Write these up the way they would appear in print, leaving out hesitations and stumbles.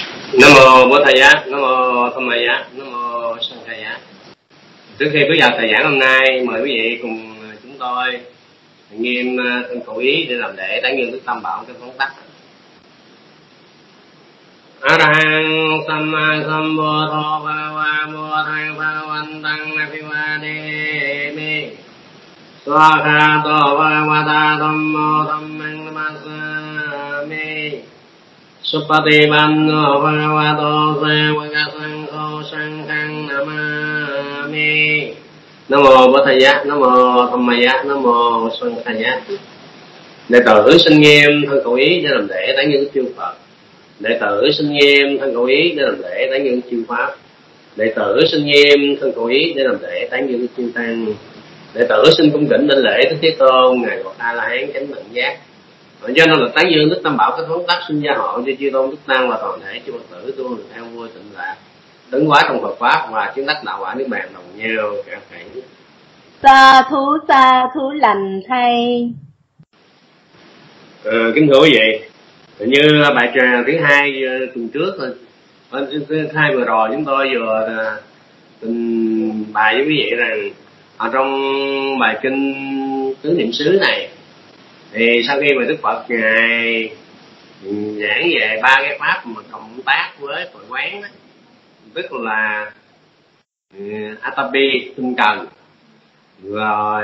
Nam mô Bổn Thầy Giá, Nam mô Tham Maya Giá, Nam mô Sanh Khai Giá. Trước khi bước vào thời giảng hôm nay, mời quý vị cùng chúng tôi nghiêm thân khẩu ý để làm lễ tán dương Đức Tam Bảo cái phóng tắc. Arahang Samma Sambuddho Bhagava Buddhang Bhagavantang Abhivademi Swakhato Bhagavata Dhammo Dhammang Namasami Supatipanno Bhagavato Sāvaka Saṅgho Saṅghang Namami. Nam mô Bổn Thầy Giá, Nam mô Tham Maya Giá, Nam mô Sanh Khai Giá. Đệ tử xin nghiêm thân khẩu ý để làm lễ tán dương chư Phật. Đệ tử xin nghiêm thân khẩu ý để làm lễ tán dương chư Pháp. Đệ tử xin nghiêm thân khẩu ý để làm lễ tán dương chư Tăng. Đệ tử xin cung kính đảnh lễ Đức Thế Tôn, ngài Bậc A La Hán chánh đẳng giác. Do đó là tán dương Đức Tam Bảo cái phóng tác xin gia hộ cho chư tôn Đức Tăng và toàn thể chư Phật tử tu được theo vui tịnh lạc, đứng hóa trong Phật pháp và chứng đắc đạo quả niết bàn đồng nhau cả thảy. Sa thú lành thay. Kính thưa quý vị, như bài trà thứ hai tuần trước thôi, hai vừa rồi chúng tôi vừa trình bày với quý vị rằng ở trong bài kinh tứ niệm xứ này, thì sau khi mà Đức Phật ngài giảng về ba cái pháp mà cộng tác với tội quán đó, tức là Atapi tinh cần, rồi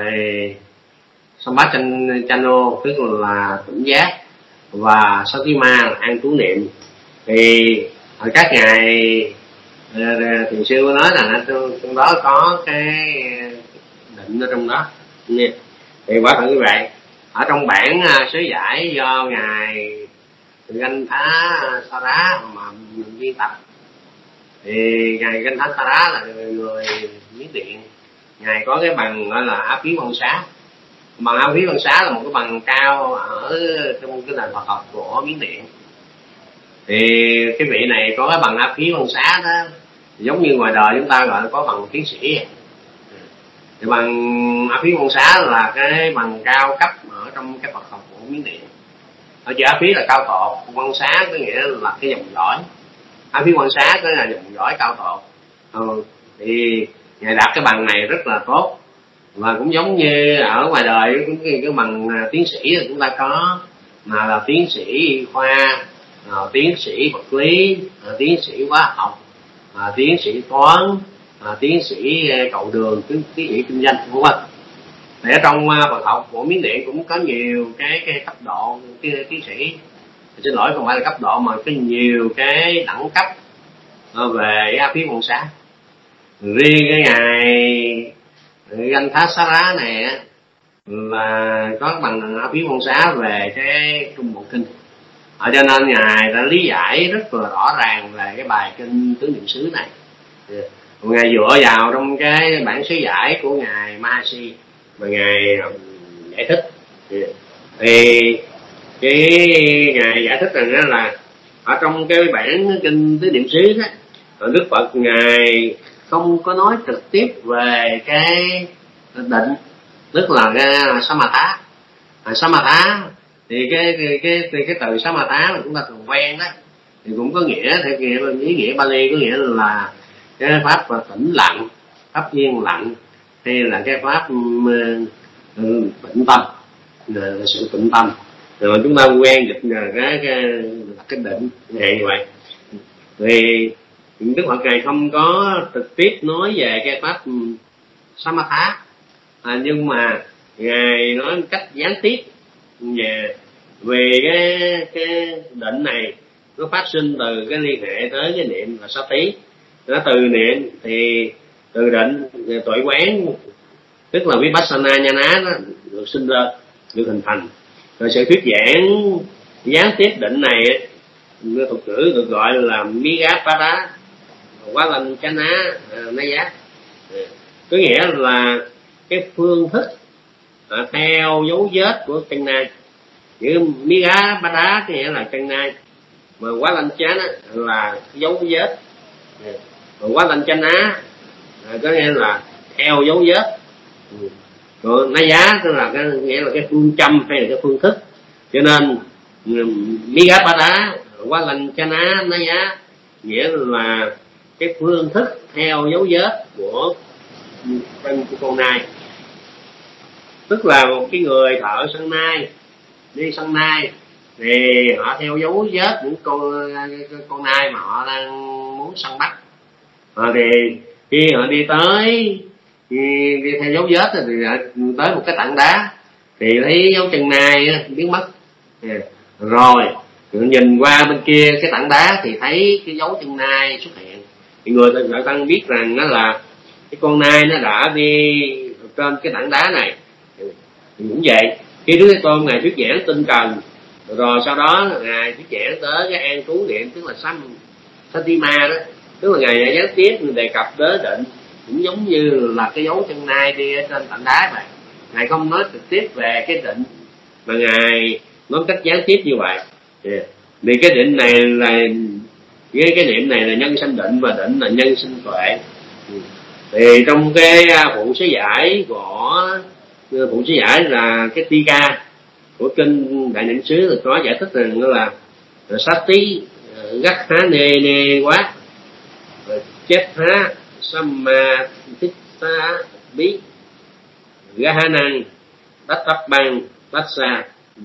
Sampachano tức là tỉnh giác, và Satima là an trú niệm. Thì các ngài thiền sư nói là trong đó có cái định ở trong đó. Thì quả thật như vậy. Ở trong bản sớ giải do ngài Ganh Thá Sa Rá mà biên tập, thì ngài Ganh Thá Sa Rá là người Miến Điện. Ngài có cái bằng gọi là Á Phí Văn Xá. Bằng Á Phí Văn Xá là một cái bằng cao ở trong cái nền Phật học của Miến Điện. Thì cái vị này có cái bằng Á Phí Văn Xá đó, giống như ngoài đời chúng ta gọi là có bằng tiến sĩ. Thì bằng Á Phí Văn Xá là cái bằng cao cấp ở trong cái Phật học của Miến Điện. Ở chữ Á Phí là cao tột, Văn Xá có nghĩa là cái dòng dõi. Á Phí Văn Xá có là dòng dõi cao tột. Thì ngài đạt cái bằng này rất là tốt. Và cũng giống như ở ngoài đời cũng cái bằng tiến sĩ là chúng ta có, mà là tiến sĩ y khoa, tiến sĩ vật lý, tiến sĩ hóa học, tiến sĩ toán, tiến sĩ cầu đường, tiến sĩ kinh doanh, vân vân. Thì ở trong Phật học của Miến Điện cũng có nhiều cái cấp độ tiến sĩ. Xin lỗi, không phải là cấp độ mà có nhiều cái đẳng cấp về Á Phí Văn Xá. Riêng cái ngài Ganh Thá Sa Rá này là có bằng Á Phí Văn Xá về cái Trung Bộ Kinh. Cho nên ngài đã lý giải rất là rõ ràng về cái bài kinh tứ niệm xứ này. Ngài dựa vào trong cái bản sớ giải của ngài Mahasi mà ngài giải thích. Thì cái ngài giải thích rằng là ở trong cái bản kinh tứ niệm xứ đó, Đức Phật ngài không có nói trực tiếp về cái định, tức là cái Samatha. Samatha thì cái từ Samatha mà chúng ta thường quen đó, thì cũng có nghĩa theo ý nghĩa Bali, có nghĩa là cái pháp tĩnh lặng, pháp yên lặng, hay là cái pháp tĩnh tâm, là sự tĩnh tâm. Rồi chúng ta quen dịch cái định này như vậy. Thì Đức Phật ngài không có trực tiếp nói về cái pháp Samatha, nhưng mà ngài nói một cách gián tiếp về cái định này nó phát sinh từ cái liên hệ tới cái niệm là Sati. Nó từ niệm thì từ định tuệ quán, tức là Vipassana Nhana nó được sinh ra, được hình thành. Rồi sự thuyết giảng gián tiếp định này thuật ngữ được gọi là Migapada Quá Lanh Chana Naya, có nghĩa là cái phương thức theo dấu vết của căn nai. Chữ Migapada có nghĩa là căn nai, mà Quá Lanh Chana là dấu vết, mà Quá Lanh Chana có nghĩa là theo dấu vết. Còn Naya tức là nghĩa là cái phương châm hay là cái phương thức. Cho nên Migapada Quá Lanh Chana Naya nghĩa là cái phương thức theo dấu vết của con nai. Tức là một cái người thợ săn nai đi săn nai thì họ theo dấu vết những con nai mà họ đang muốn săn bắt. Thì khi họ đi tới đi theo dấu vết thì tới một cái tảng đá thì thấy dấu chân nai biến mất. Rồi nhìn qua bên kia cái tảng đá thì thấy cái dấu chân nai xuất hiện. Thì người ta biết rằng đó là cái con nai nó đã đi trên cái tảng đá này. Thì cũng vậy, khi Đức Thế Tôn ngài thuyết giảng tinh cần, rồi sau đó ngài thuyết giảng tới cái an trú niệm, tức là Satima đó, tức là ngài đã gián tiếp đề cập đến định, cũng giống như là cái dấu chân nai đi ở trên tảng đá vậy. Ngài không nói trực tiếp về cái định mà ngài nói cách gián tiếp như vậy. Vì cái định này là cái niệm này là nhân sanh định và định là nhân sinh tuệ. Thì trong cái phụ sớ giải của phụ sớ giải là cái Tika của kinh Đại Niệm xứ thì có giải thích rằng là Sati gắt há nê quá chết há samma thích sa bí gahanan đắc tấp băng đắc xa.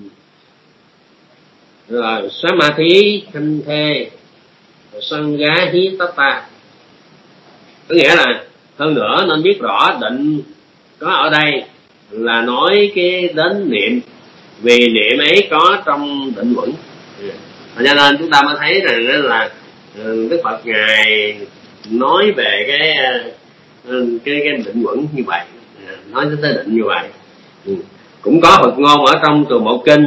Rồi Samadhi thanh thê Sangha hí tata, có nghĩa là hơn nữa nên biết rõ định có ở đây là nói cái đến niệm, vì niệm ấy có trong định vững. Cho nên chúng ta mới thấy rằng là Đức Phật ngài nói về cái định vững như vậy, nói tới định như vậy. Cũng có Phật ngôn ở trong Từ Bộ Kinh,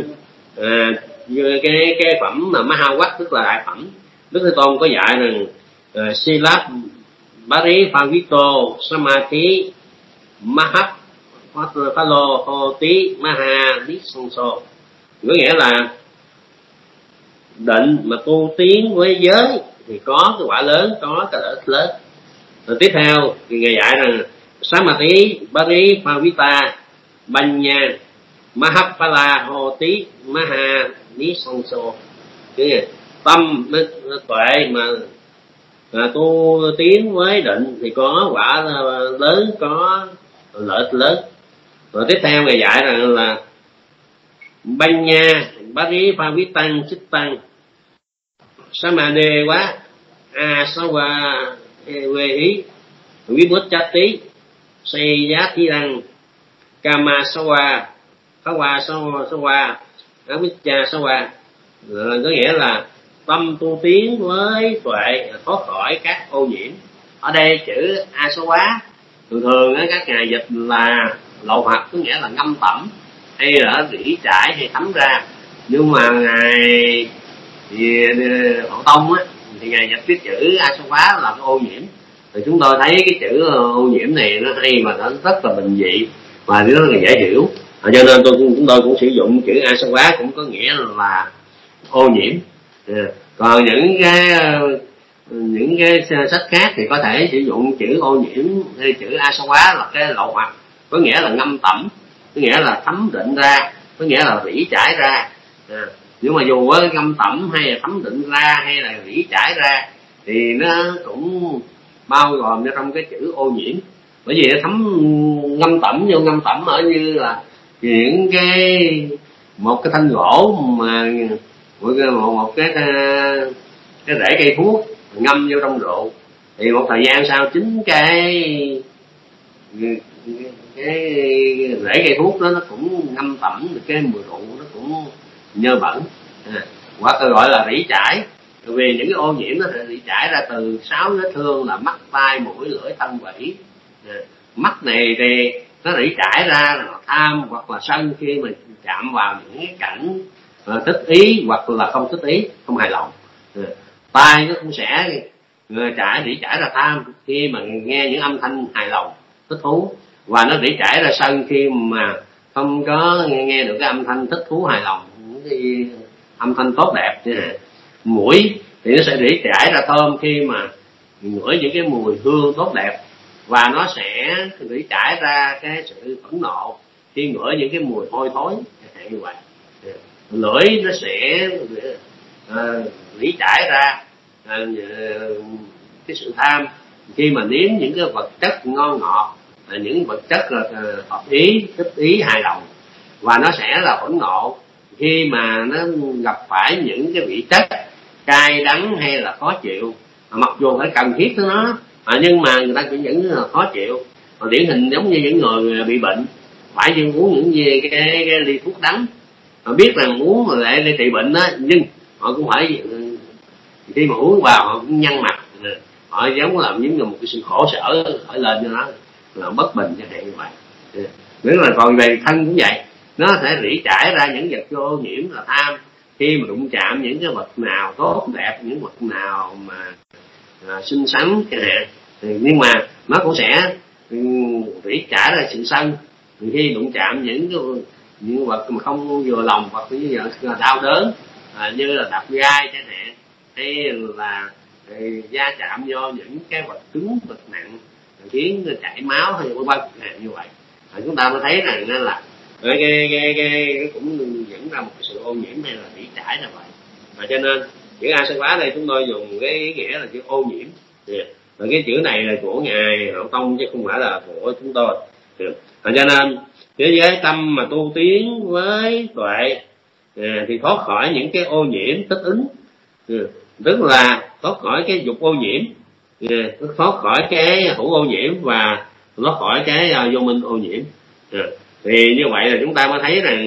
cái phẩm mà Mahawatt, tức là đại phẩm, Đức Thế Tôn có dạy rằng Silap Bari Pavito Samadhi Mahap Phalo Hoti Maha Disonso, có nghĩa là định mà tu tiến với giới thì có cái quả lớn, có cái lợi ích lớn. Rồi tiếp theo thì ngài dạy rằng Samadhi Bari Pavita Banya Mahapala Hoti Maha Disonso, cái tâm tuệ mà tu tiến với định thì có quả lớn, có lợi ích lớn. Rồi tiếp theo ngài dạy rằng là Banya Bari Pavitang Chittang Samade quá Asawa Evehi Vibhuchati Seyathiran Kamasawa Kawasawa Avichasawa, có nghĩa là tâm tu tiến với tuệ thoát khỏi các ô nhiễm. Ở đây chữ Asawa thường các ngài dịch là lậu hoặc, có nghĩa là ngâm tẩm hay là rỉ trải hay thấm ra. Nhưng mà ngài Hộ Tông thì ngài dịch cái chữ Asawa là cái ô nhiễm. Thì chúng tôi thấy cái chữ ô nhiễm này nó hay mà nó rất là bình dị và nó rất là dễ hiểu. Cho nên chúng tôi cũng sử dụng chữ Asawa cũng có nghĩa là ô nhiễm. Còn những cái sách khác thì có thể sử dụng chữ ô nhiễm hay chữ Asawa là cái lậu hoặc, có nghĩa là ngâm tẩm, có nghĩa là thấm định ra, có nghĩa là rỉ trải ra. Nhưng mà dù ngâm tẩm hay là thấm định ra hay là rỉ trải ra thì nó cũng bao gồm trong cái chữ ô nhiễm. Bởi vì nó ngâm tẩm ở như là những một cái thanh gỗ mà một cái rễ cây thuốc ngâm vô trong rượu, thì một thời gian sau chính cái rễ cây thuốc đó nó cũng ngâm tẩm được cái mùi rượu, nó cũng nhơ bẩn, hoặc gọi là rỉ trải. Vì những cái ô nhiễm nó rỉ trải ra từ 6 vết thương là mắt, tai, mũi, lưỡi, thân, vĩ. Mắt này thì nó rỉ trải ra là tham hoặc là sân khi mà chạm vào những cái cảnh thích ý hoặc là không thích ý, không hài lòng. Tai nó cũng sẽ rỉ trải ra tham khi mà nghe những âm thanh hài lòng, thích thú, và nó rỉ trải ra sân khi mà không có nghe được cái âm thanh thích thú, hài lòng, những cái âm thanh tốt đẹp. Mũi thì nó sẽ rỉ trải ra thơm khi mà ngửi những cái mùi hương tốt đẹp, và nó sẽ rỉ trải ra cái sự phẫn nộ khi ngửi những cái mùi hôi thối như vậy. Lưỡi nó sẽ rỉ trải ra cái sự tham khi mà nếm những cái vật chất ngon ngọt, những vật chất là hợp ý, thích ý, hài lòng, và nó sẽ là phẫn nộ khi mà nó gặp phải những cái vị chất cay đắng hay là khó chịu, mặc dù phải cần thiết với nó, nhưng mà người ta cũng vẫn là khó chịu. Điển hình giống như những người bị bệnh phải nhưng uống những gì cái ly thuốc đắng, họ biết rằng muốn để trị bệnh đó, nhưng họ cũng phải khi mà uống vào họ cũng nhăn mặt, họ giống làm giống như một cái sự khổ sở khởi lên cho nó là bất bình chẳng hạn như vậy. Nếu là còn về thân cũng vậy, nó sẽ rỉ trải ra những vật ô nhiễm là tham khi mà đụng chạm những cái vật nào tốt đẹp, những vật nào mà xinh xắn chẳng hạn, nhưng mà nó cũng sẽ rỉ trải ra sự sân khi đụng chạm những vật mà không vừa lòng, hoặc như là đau đớn, như là đạp gai chẳng hạn, hay là da chạm do những cái vật cứng vật nặng khiến chảy máu hay vân vân như vậy. Chúng ta mới thấy rằng là cái cũng dẫn ra một cái sự ô nhiễm hay là rỉ trải là vậy. Và cho nên chữ A Sa Quá đây chúng tôi dùng cái ý nghĩa là chữ ô nhiễm, và cái chữ này là của ngài Đạo Tông chứ không phải là của chúng tôi. Và cho nên thế giới tâm mà tu tiến với tuệ thì thoát khỏi những cái ô nhiễm tích ứng, tức là thoát khỏi cái dục ô nhiễm, thoát khỏi cái hữu ô nhiễm và thoát khỏi cái vô minh ô nhiễm. Thì như vậy là chúng ta mới thấy rằng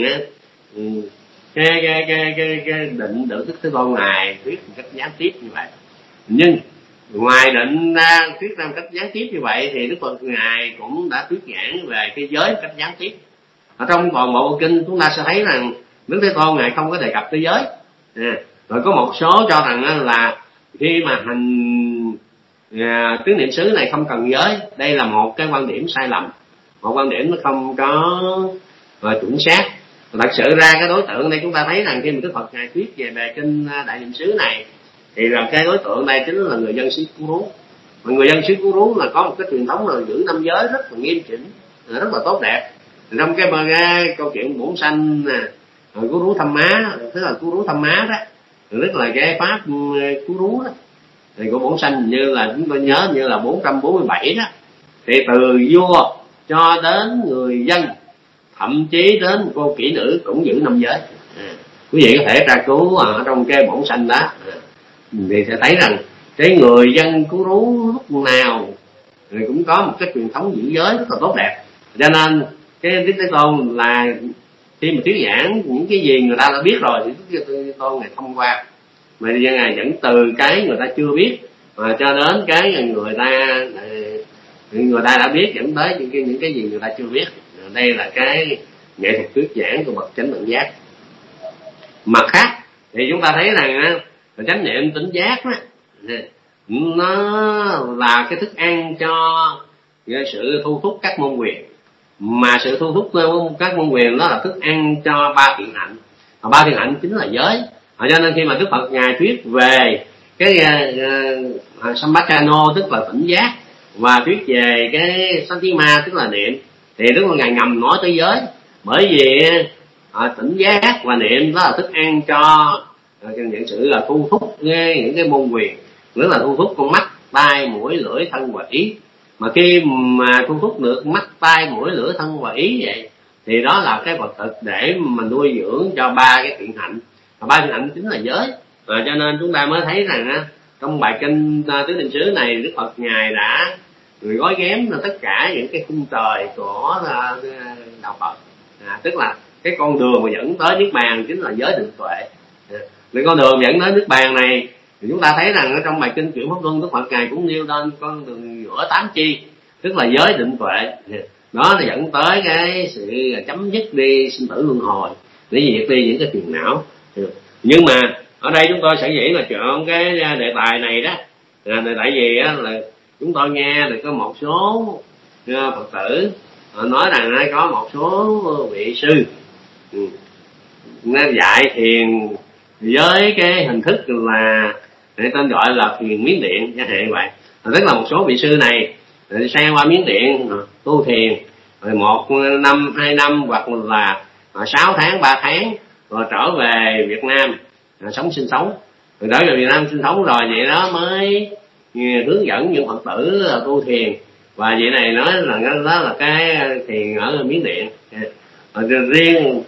cái định được Đức Thế Tôn ngài thuyết một cách gián tiếp như vậy. Nhưng ngoài định ra thuyết ra một cách gián tiếp như vậy thì Đức Phật ngài cũng đã thuyết giảng về cái giới một cách gián tiếp. Ở trong toàn bộ kinh chúng ta sẽ thấy rằng Đức Thế Tôn ngài không có đề cập tới giới. Rồi có một số cho rằng là khi mà hành tứ niệm xứ này không cần giới, đây là một cái quan điểm sai lầm, một quan điểm nó không có chuẩn xác. Thật sự ra cái đối tượng đây chúng ta thấy rằng khi mà Đức Phật ngài thuyết về kinh đại niệm xứ này thì là cái đối tượng đây chính là người dân xứ Cú Rú. Mà người dân xứ Cú Rú là có một cái truyền thống là giữ năm giới rất là nghiêm chỉnh, rất là tốt đẹp. Trong cái câu chuyện bổn sanh Cú Rú Thăm Má, tức là Cú Rú Thăm Má đó, tức là cái pháp Cú Rú đó, thì của bổn sanh như là chúng tôi nhớ như là 447 đó, thì từ vua cho đến người dân, thậm chí đến cô kỹ nữ cũng giữ năm giới. Quý vị có thể tra cứu ở trong cái bổn sanh đó thì sẽ thấy rằng cái người dân Cú Rú lúc nào thì cũng có một cái truyền thống giữ giới rất là tốt đẹp. Cho nên cái Đức Thế Tôn là khi mà thuyết giảng những cái gì người ta đã biết rồi thì Đức Thế Tôn ngài thông qua, mà ngài dẫn từ cái người ta chưa biết mà cho đến cái người ta đã biết, dẫn tới những cái gì người ta chưa biết. Đây là cái nghệ thuật thuyết giảng của bậc chánh đẳng giác. Mặt khác thì chúng ta thấy rằng chánh niệm tỉnh giác đó, nó là cái thức ăn cho sự thu thúc các môn quyền, mà sự thu thúc các môn quyền đó là thức ăn cho ba thiện hạnh, và ba thiện hạnh chính là giới. Cho nên khi mà Đức Phật ngài thuyết về cái Sampajano tức là tỉnh giác, và thuyết về cái Santima tức là niệm, thì Đức Phật ngài ngầm nói tới giới, bởi vì tỉnh giác và niệm đó là thức ăn cho những sự là thu thúc những cái môn quyền, nữa là thu thúc con mắt, tai, mũi, lưỡi, thân và ý. Mà khi mà thu thúc được mắt, tai, mũi, lưỡi, thân và ý vậy thì đó là cái vật thực để mà nuôi dưỡng cho ba cái thiện hạnh, và ba thiện hạnh chính là giới. Cho nên chúng ta mới thấy rằng trong bài kinh tứ niệm xứ này Đức Phật ngài đã gói ghém tất cả những cái khung trời của đạo Phật, tức là cái con đường mà dẫn tới niết bàn chính là giới định tuệ. Cái con đường dẫn tới niết bàn này thì chúng ta thấy rằng ở trong bài kinh Chuyển Pháp Luân Đức Phật ngài cũng nêu lên con đường giữa tám chi, tức là giới định tuệ. Đó là dẫn tới cái sự chấm dứt đi sinh tử luân hồi, để diệt đi những cái phiền não. Nhưng mà ở đây chúng tôi sẽ nghĩ là chọn cái đề tài này đó là tại vì là chúng tôi nghe được có một số Phật tử nói rằng có một số vị sư dạy thiền với cái hình thức là tên gọi là thiền Miến Điện chẳng hạn vậy. Tức là một số vị sư này sang qua Miến Điện tu thiền rồi 1 năm 2 năm hoặc là 6 tháng 3 tháng rồi trở về Việt Nam sống sinh sống. Rồi tới Việt Nam sinh sống rồi, vậy đó mới hướng dẫn những Phật tử tu thiền. Và vậy này nói là đó là cái thiền ở Miến Điện. Riêng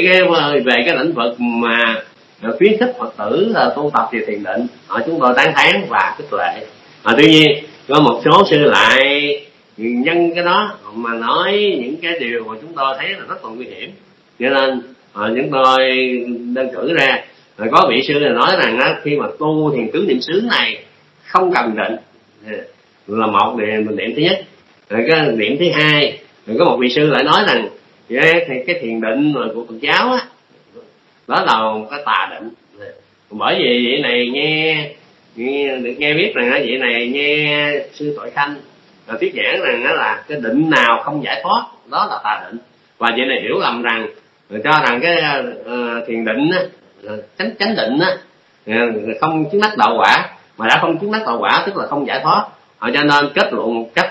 về cái lĩnh vực mà khuyến khích Phật tử tu tập về thiền định, chúng tôi tán thán và khích lệ. Tuy nhiên có một số sư lại nhân cái đó mà nói những cái điều mà chúng tôi thấy là rất là nguy hiểm, cho nên chúng tôi đơn cử ra. Có vị sư là nói rằng khi mà tu thiền tứ niệm xứ này không cần định là một niệm thứ nhất. Rồi cái niệm thứ hai, rồi có một vị sư lại nói rằng cái thiền định của Phật giáo á, đó là một cái tà định. Bởi vì vậy này được nghe biết rằng vậy này nghe sư Tội Khanh thuyết giảng rằng là cái định nào không giải thoát đó là tà định. Và vậy này hiểu lầm rằng cho rằng cái thiền định á, chánh định á, không chứng đắc đạo quả, mà đã không chứng đắc đạo quả tức là không giải thoát. Cho nên kết luận một cách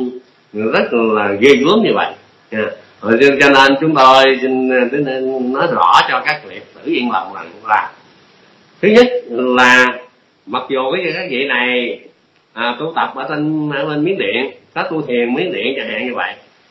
rất là ghê gớm như vậy. Cho nên chúng tôi xin nói rõ cho các vị tử yên lòng rằng là thứ nhất là mặc dù cái vị này tu tập ở bên Miến Điện, có tu thiền Miến Điện chẳng hạn như vậy,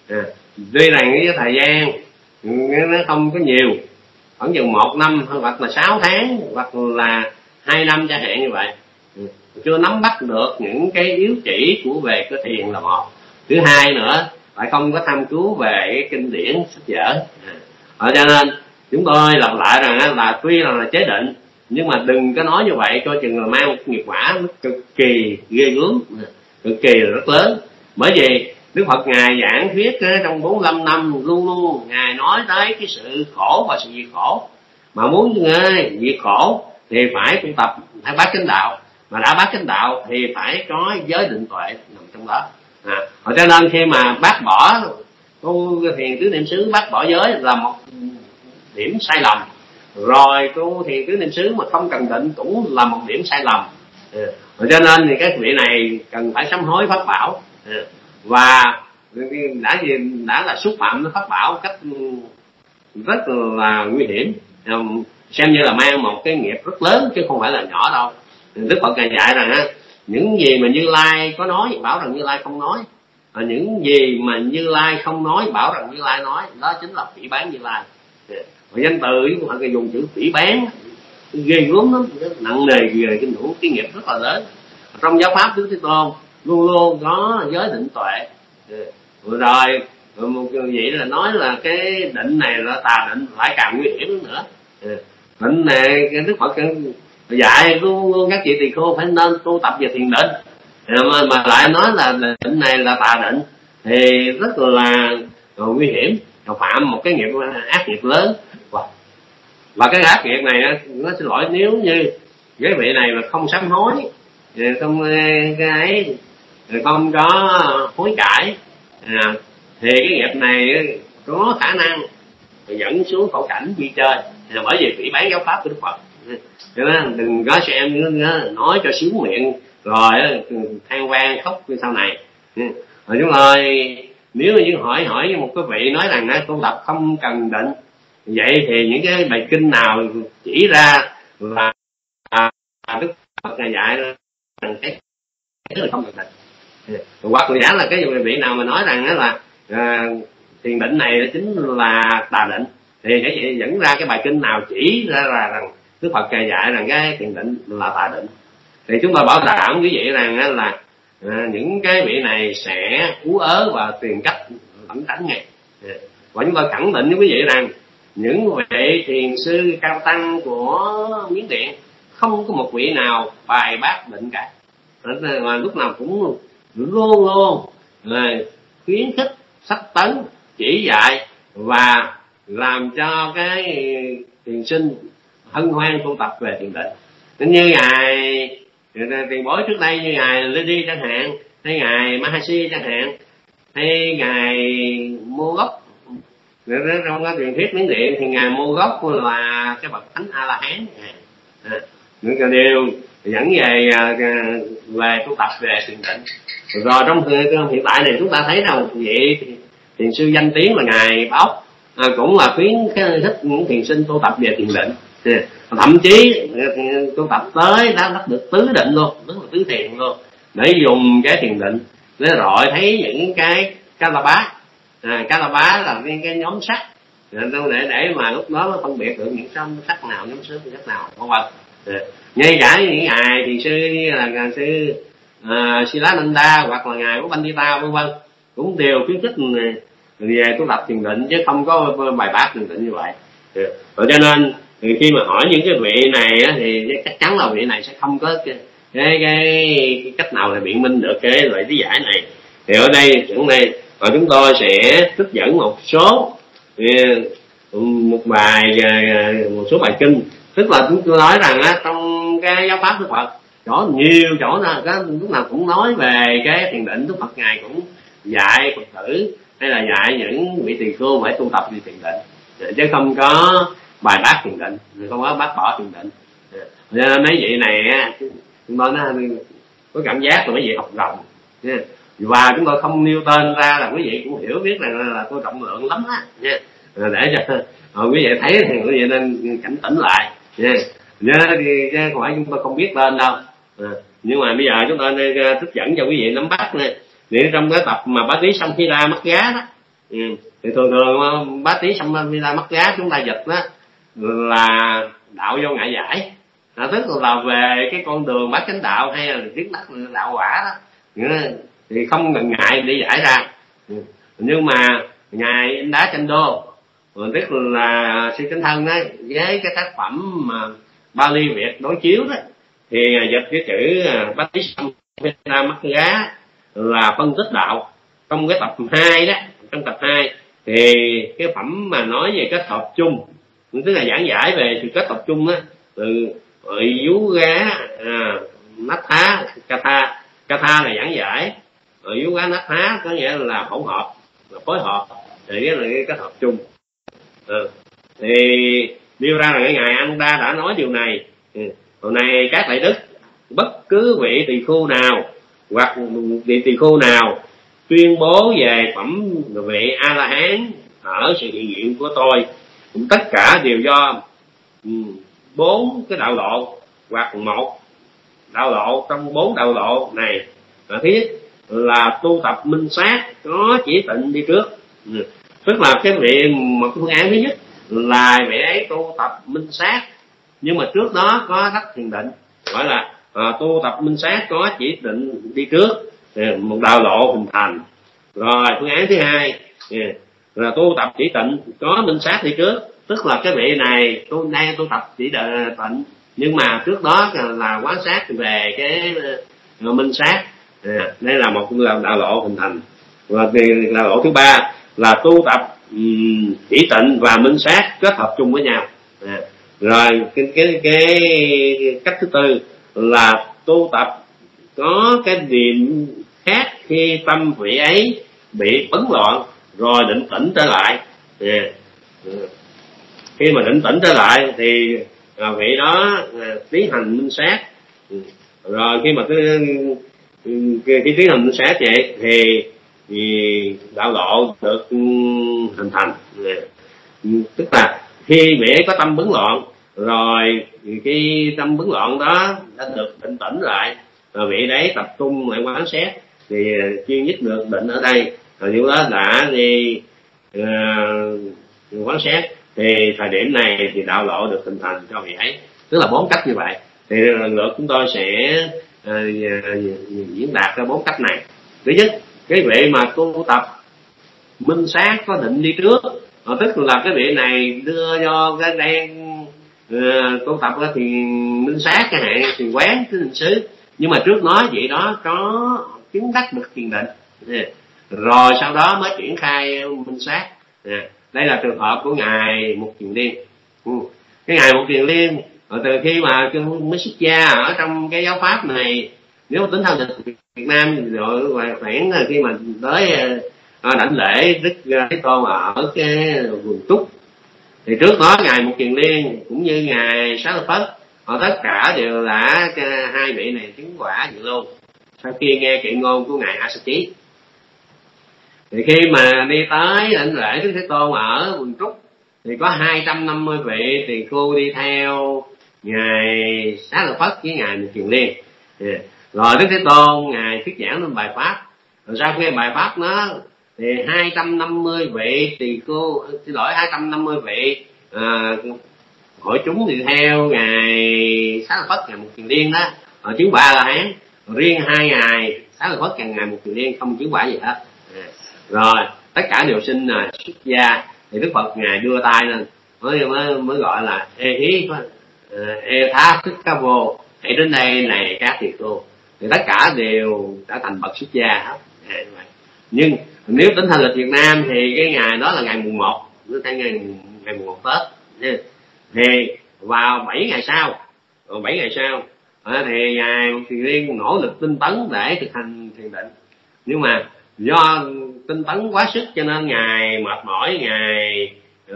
tuy rằng cái thời gian nó không có nhiều, khoảng chừng 1 năm hoặc là 6 tháng hoặc là 2 năm chẳng hạn như vậy, chưa nắm bắt được những cái yếu chỉ của về cái thiền là một. Thứ hai nữa lại không có tham cứu về cái kinh điển sách vở. Cho nên chúng tôi lặp lại rằng là tuy là chế định, nhưng mà đừng có nói như vậy, coi chừng là mang một nghiệp quả nó cực kỳ ghê gớm, cực kỳ là rất lớn. Bởi vì Đức Phật Ngài giảng thuyết trong 45 năm luôn luôn Ngài nói tới cái sự khổ và sự diệt khổ. Mà muốn diệt khổ thì phải tu tập, phải bát chánh đạo. Mà đã bát chánh đạo thì phải có giới định tuệ nằm trong đó. Cho nên khi mà bác bỏ tu thiền tứ niệm xứ, bác bỏ giới là một điểm sai lầm. Rồi tu thiền tứ niệm xứ mà không cần định cũng là một điểm sai lầm. Cho nên thì các vị này cần phải sám hối pháp bảo, và đã là xúc phạm nó pháp bảo cách rất là nguy hiểm, xem như là mang một cái nghiệp rất lớn chứ không phải là nhỏ đâu. Đức Phật Ngài dạy rằng những gì mà Như Lai có nói bảo rằng Như Lai không nói, những gì mà Như Lai không nói bảo rằng Như Lai nói, đó chính là phỉ báng Như Lai. Và danh từ Đức Phật dùng chữ phỉ báng ghê gớm lắm, nặng nề về kinh thủ, cái nghiệp rất là lớn. Trong giáo pháp Đức Thế Tôn luôn luôn có giới định tuệ. Rồi một vậy là nói là cái định này là tà định, lại càng nguy hiểm nữa. Định này Đức Phật dạy luôn luôn các chị tỳ kheo phải nên tu tập về thiền định, mà lại nói là định này là tà định thì rất là nguy hiểm, phạm một cái nghiệp ác nghiệp lớn. Và cái ác nghiệp này nó xin lỗi, nếu như cái vị này mà không sám hối, không không có hối cải, thì cái nghiệp này có khả năng dẫn xuống khổ cảnh di chơi, bởi vì phỉ báng giáo pháp của Đức Phật. Cho nên đừng có xem nói cho sướng miệng rồi than vang khóc sau này. Rồi chúng tôi nếu như hỏi một cái vị nói rằng tu tập không cần định, vậy thì những cái bài kinh nào chỉ ra là Đức Phật Ngài dạy rằng cái là không cần định, hoặc là giả là cái vị nào mà nói rằng là thiền định này chính là tà định, thì cái gì dẫn ra cái bài kinh nào chỉ ra là rằng Đức Phật Ngài dạy rằng cái thiền định là tà định, thì chúng tôi bảo đảm quý vị rằng là những cái vị này sẽ ú ớ và tìm cách lẩn tránh ngay. Và chúng tôi khẳng định với quý vị rằng những vị thiền sư cao tăng của Miến Điện không có một vị nào bài bác định cả, mà lúc nào cũng luôn luôn khuyến khích sách tấn chỉ dạy và làm cho cái thiền sinh hân hoan tu tập về thiền định. Nên như ngài tiền bối trước đây, như ngài Lady chẳng hạn, hay ngài Mahasi chẳng hạn, hay ngài Mô Gốc, trong cái truyền thuyết Miến Điện thì ngài Mô Gốc là cái bậc thánh A La Hán, những cái điều dẫn về tu tập về thiền định. Rồi trong hiện tại này chúng ta thấy rằng vậy thiền sư danh tiếng là ngài Bảo Ốc cũng là khuyến khích những thiền sinh tu tập về thiền định. Thậm chí tu tập tới đã đắc được tứ định luôn, tức là tứ thiền luôn, để dùng cái thiền định để rồi thấy những cái Kalapa. Kalapa là cái nhóm sắc, để mà lúc đó nó phân biệt được những sắc nào nhóm sắc nào vân vân. Ngay cả những ngài thiền sư như là ngài sư Siddhananda hoặc là ngài của Pandita vân vân cũng đều khuyến khích về tu tập thiền định, chứ không có bài bác thiền định như vậy. Rồi cho nên khi mà hỏi những cái vị này á, thì chắc chắn là vị này sẽ không có cái cách nào để biện minh được cái loại lý giải này. Thì ở đây chúng tôi sẽ trích dẫn một số một bài kinh, tức là chúng tôi nói rằng á, trong cái giáo pháp Đức Phật nhiều chỗ nào lúc nào cũng nói về cái thiền định. Đức Phật ngài cũng dạy Phật tử hay là dạy những vị tỳ khưu phải tu tập về thiền định, chứ không có bài bác thiền định, không có bác bỏ thiền định. Cho nên mấy vị này chúng tôi có cảm giác là mấy vị học rộng, và chúng tôi không nêu tên ra là quý vị cũng hiểu biết là tôi rộng lượng lắm á nha, để cho quý vị thấy thì quý vị nên cảnh tỉnh lại nha. Chứ không phải chúng tôi không biết tên đâu, nhưng mà bây giờ chúng tôi trích dẫn cho quý vị nắm bắt nè. Thì trong cái tập mà Bát Tí Samhita Mắt Giá đó, thì thường Bát Tí Samhita Mắt Giá chúng ta dịch đó là đạo vô ngại giải, tức là về cái con đường bát chánh đạo hay là viết đắc đạo quả đó, thì không ngần ngại để giải ra. Nhưng mà ngài In Đá Chanh Đô, tức là sư Chánh Thân đó, với cái tác phẩm mà Bali Việt đối chiếu đó, thì ngài dịch cái chữ Bát Tí Samhita Mắt Giá là phân tích đạo. Trong cái tập 2 đó, trong tập 2 thì cái phẩm mà nói về kết hợp chung, tức là giảng giải về sự kết hợp chung á, từ Yoga Natha Katha là giảng giải, Yoga Natha có nghĩa là hỗn hợp, là phối hợp, thì cái là cái kết hợp chung. Thì nêu ra là cái ngài Ananda đã nói điều này. Hồi này các đại đức, bất cứ vị tỳ khưu nào hoặc vị tỳ khưu nào tuyên bố về phẩm vị A La Hán ở sự hiện diện của tôi, tất cả đều do 4 cái đạo lộ hoặc một đạo lộ trong 4 đạo lộ này. Thứ nhất là tu tập minh sát có chỉ tịnh đi trước, tức là cái vị một phương án thứ nhất là vị ấy tu tập minh sát nhưng mà trước đó có đắc thiền định, gọi là tu tập minh sát có chỉ tịnh đi trước, một đạo lộ hình thành. Rồi phương án thứ hai là tu tập chỉ tịnh có minh sát đi trước, tức là cái vị này đang tu tập chỉ tịnh nhưng mà trước đó là quán sát về cái minh sát. Đây là một đạo lộ hình thành. Và đạo lộ thứ ba là tu tập chỉ tịnh và minh sát kết hợp chung với nhau. Rồi cái cách thứ tư là tu tập có cái niệm khác khi tâm vị ấy bị bấn loạn rồi định tĩnh trở lại. Khi mà định tĩnh trở lại thì vị đó tiến hành minh sát. Rồi khi mà khi tiến hành minh sát vậy thì đạo lộ được hình thành. Tức là khi vị ấy có tâm bấn loạn rồi cái tâm bấn loạn đó đã được định tĩnh lại, rồi vị đấy tập trung lại quán xét thì chuyên nhất được định ở đây, rồi điều đó đã đi quán xét thì thời điểm này thì đạo lộ được hình thành cho vị ấy. Tức là 4 cách như vậy. Thì lần lượt chúng tôi sẽ diễn đạt ra 4 cách này. Thứ nhất, cái vị mà tu tập minh sát có định đi trước, tức là cái vị này đưa cho cái đang tu tập thì minh sát cái hạn thì quán cái định xứ, nhưng mà trước nói vậy đó có chứng đắc được thiền định, rồi sau đó mới triển khai minh sát. Đây là trường hợp của ngài Mục Kiền Liên. Cái ngài Mục Kiền Liên từ khi mà mới xuất gia ở trong cái giáo pháp này, nếu tính theo lịch Việt Nam rồi khoảng khi mà tới đảnh lễ Đức Thế Tôn ở cái vườn Trúc, thì trước đó ngài Mục Kiền Liên cũng như ngài Xá Lợi Phất, họ tất cả đều là hai vị này chứng quả dự luôn sau khi nghe kiện ngôn của ngài A Sa Chí. Thì khi mà đi tới đảnh lễ Đức Thế Tôn ở vườn Trúc thì có 250 vị tỳ khưu đi theo ngài Xá Lợi Phất với ngài Mục Kiền Liên. Rồi Đức Thế Tôn ngài thuyết giảng lên bài pháp. Rồi sau khi bài pháp nó thì 250 vị tỳ khưu, xin lỗi, 250 vị hội chúng thì theo ngài Xá Lợi Phất, ngài Mục Kiền Liên đó, chứng quả là hán. Riêng hai ngài Xá Lợi Phất và ngài Mục Kiền Liên không chứng quả gì hết. Rồi tất cả đều xin xuất gia. Thì Đức Phật ngài đưa tay lên mới gọi là e thá thích ca vô, hãy đến đây này các tỳ khưu. Thì tất cả đều đã thành bậc xuất gia hết. Nhưng nếu tính theo lịch Việt Nam thì cái ngày đó là ngày mùng 1, ngày mùng 1 Tết. Thì vào 7 ngày sau thì ngài Mục Kiền Liên nỗ lực tinh tấn để thực hành thiền định. Nhưng mà do tinh tấn quá sức cho nên ngài mệt mỏi, ngài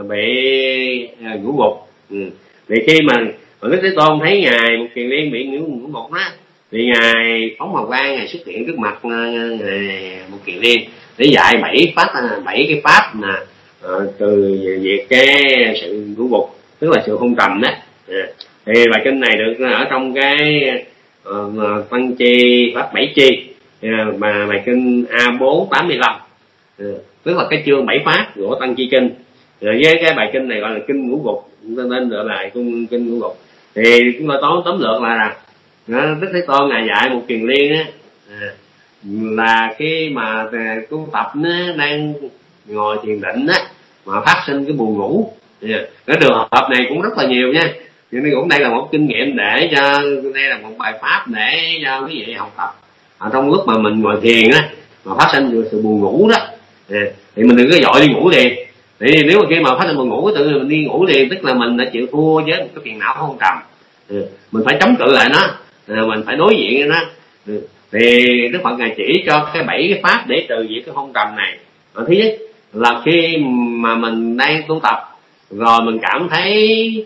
bị ngủ gục. Thì khi mà Đức Thế Tôn thấy ngài Mục Kiền Liên bị ngủ gục đó, thì ngài phóng hào quang, ngài xuất hiện trước mặt ngài Mục Kiền Liên để dạy 7 cái pháp mà từ việc cái sự ngủ gục, tức là sự hôn trầm đó. Thì bài kinh này được ở trong cái Tăng Chi pháp 7 chi, mà bài kinh A485, tức là cái chương 7 pháp của Tăng Chi kinh. Rồi với cái bài kinh này gọi là kinh ngũ gục, nên gọi là kinh ngũ gục. Thì chúng tôi tóm lược là Đức Thế Tôn ngài dạy Mục Kiền Liên á, là khi mà tu tập nó đang ngồi thiền định á mà phát sinh cái buồn ngủ. Cái trường hợp này cũng rất là nhiều nha. Nhưng cũng đây là một kinh nghiệm để cho, đây là một bài pháp để cho quý vị học tập. Trong lúc mà mình ngồi thiền á mà phát sinh sự buồn ngủ đó, thì mình đừng có dội đi ngủ liền. Thì nếu mà khi mà phát sinh buồn ngủ tự nhiên mình đi ngủ liền, tức là mình đã chịu thua với một cái phiền não không trầm. Mình phải chống cự lại nó, mình phải đối diện với nó. Thì Đức Phật ngài chỉ cho cái 7 cái pháp để trừ diệt cái hôn trầm này. Thứ nhất là khi mà mình đang tu tập rồi mình cảm thấy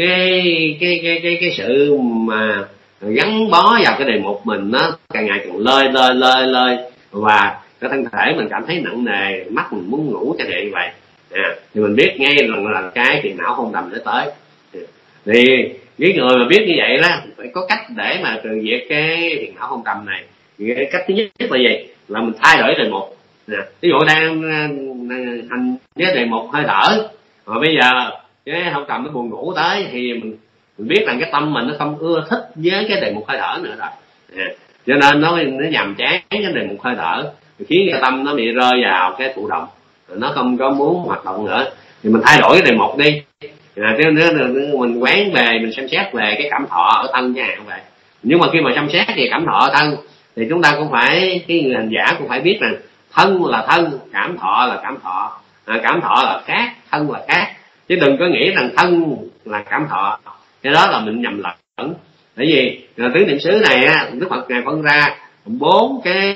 cái sự mà gắn bó vào cái đề mục mình nó càng ngày càng lơi, và cái thân thể mình cảm thấy nặng nề, mắt mình muốn ngủ chẳng hạn như vậy. Thì mình biết ngay là cái phiền não hôn trầm nó tới. Thì cái người mà biết như vậy đó phải có cách để mà trừ diệt cái phiền não hôn trầm này. Thì cái cách thứ nhất là gì? Là mình thay đổi đề mục. Ví dụ đang hành với đề mục hơi thở, rồi bây giờ cái hôn trầm nó buồn ngủ tới thì mình biết rằng cái tâm mình nó không ưa thích với cái đề mục hơi thở nữa rồi. Cho nên nó nhàm chán cái đề mục hơi thở, khiến cái tâm nó bị rơi vào cái thụ động, nó không có muốn hoạt động nữa. Thì mình thay đổi cái đề mục đi. Mình quán về, mình xem xét về cái cảm thọ ở thân chẳng hạn vậy. Nhưng mà khi mà xem xét về cảm thọ ở thân thì chúng ta cũng phải, cái người hành giả cũng phải biết rằng thân là thân, cảm thọ là cảm thọ, cảm thọ là khác, thân là khác. Chứ đừng có nghĩ rằng thân là cảm thọ, cái đó là mình nhầm lẫn. Tại vì tứ niệm xứ này á, Đức Phật ngài phân ra 4 cái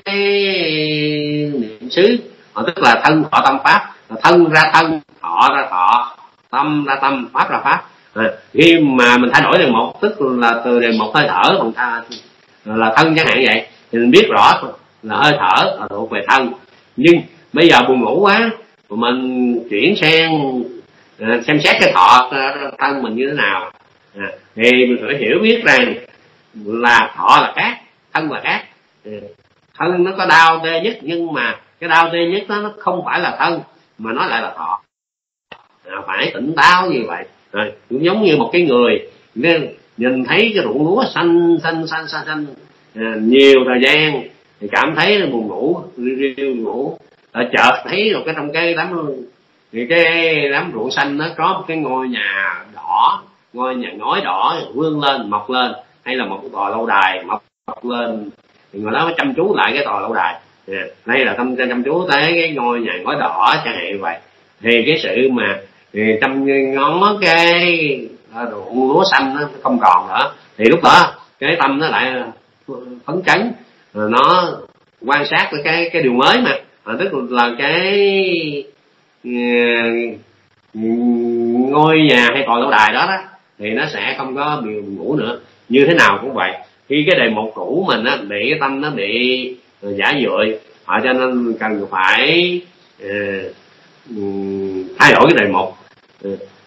niệm xứ, tức là thân thọ tâm pháp. Thân ra thân, thọ ra thọ, tâm ra tâm, pháp ra pháp. Khi mà mình thay đổi đề mục, tức là từ đề mục hơi thở mình là thân chẳng hạn vậy, thì mình biết rõ là hơi thở là thuộc về thân. Nhưng bây giờ buồn ngủ quá, mình chuyển sang xem xét cái thọ thân mình như thế nào. Thì mình phải hiểu biết rằng là thọ là khác, thân là khác. Thân nó có đau tê nhất, nhưng mà cái đau tê nhất nó không phải là thân mà nó lại là thọ. Phải tỉnh táo như vậy. Cũng giống như một cái người nên nhìn thấy cái ruộng lúa xanh nhiều thời gian thì cảm thấy buồn ngủ, riu ngủ. Chợt thấy rồi cái trong cái đám ruộng xanh nó có một cái ngôi nhà đỏ, ngôi nhà ngói đỏ vươn lên, mọc lên, hay là một tòa lâu đài mọc lên, thì người đó mới chăm chú lại cái tòa lâu đài. Đây là chăm chú tới cái ngôi nhà ngói đỏ chẳng hạn như vậy. Thì cái sự mà chăm ngó cái ruộng lúa xanh nó không còn nữa, thì lúc đó cái tâm nó lại phấn chấn, nó quan sát cái điều mới mà, tức là cái ngôi nhà hay tòa lâu đài đó thì nó sẽ không có buồn ngủ nữa. Như thế nào cũng vậy, khi cái đề mục cũ mình á bị cái tâm nó bị giả dưỡi, cho nên cần phải thay đổi cái đề mục.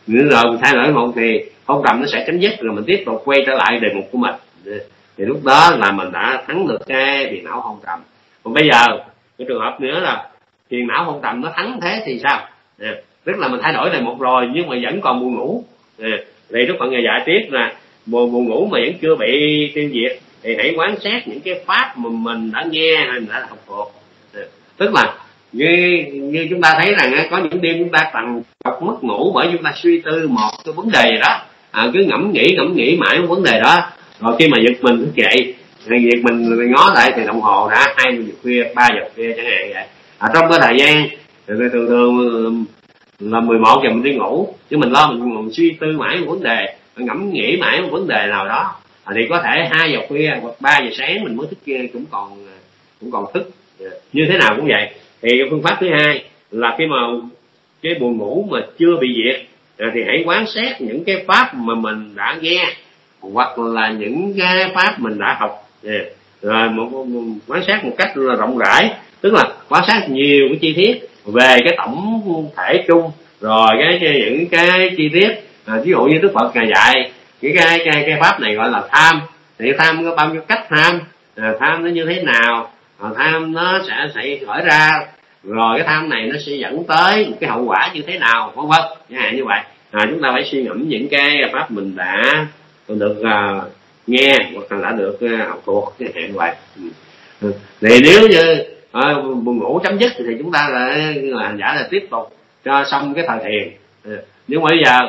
nữa rồi mình thay đổi một thì hôn trầm nó sẽ chấm dứt, rồi mình tiếp tục quay trở lại đề mục của mình. Thì lúc đó là mình đã thắng được cái phiền não hôn trầm. Còn bây giờ cái trường hợp nữa là phiền não hôn trầm nó thắng thế thì sao? Tức là mình thay đổi đề mục rồi nhưng mà vẫn còn buồn ngủ. Thì Đức Phật Ngài dạy tiếp là buồn ngủ mà vẫn chưa bị tiêu diệt thì hãy quán sát những cái pháp mà mình đã nghe hay mình đã học thuộc. Tức là như chúng ta thấy rằng có những đêm chúng ta cần đọc mất ngủ bởi chúng ta suy tư một cái vấn đề đó, cứ ngẫm nghĩ mãi một vấn đề đó, rồi khi mà giật mình thức dậy, việc mình ngó lại thì đồng hồ đã 20 giờ khuya, 3 giờ khuya chẳng hạn vậy. Trong cái thời gian thường là 11 giờ mình đi ngủ, chứ mình lo mình suy tư mãi một vấn đề, ngẫm nghĩ mãi một vấn đề nào đó, thì có thể 2 giờ khuya hoặc 3 giờ sáng mình mới thức, cũng còn thức. Như thế nào cũng vậy. Thì phương pháp thứ hai là khi mà cái buồn ngủ mà chưa bị diệt thì hãy quán sát những cái pháp mà mình đã nghe hoặc là những cái pháp mình đã học, rồi quán sát một cách là rộng rãi, tức là quán sát nhiều cái chi tiết về cái tổng thể chung, rồi những cái chi tiết, ví dụ như Đức Phật Ngài dạy cái pháp này gọi là tham. Thì tham có bao nhiêu cách tham, tham nó như thế nào, tham nó sẽ khởi ra, rồi cái tham này nó sẽ dẫn tới một cái hậu quả như thế nào, vân vân, như vậy. Chúng ta phải suy ngẫm những cái pháp mình đã được nghe hoặc là đã được học thuộc, như vậy. Thì nếu như buồn ngủ chấm dứt thì chúng ta là hành giả là tiếp tục cho xong cái thời thiền. Nhưng mà bây giờ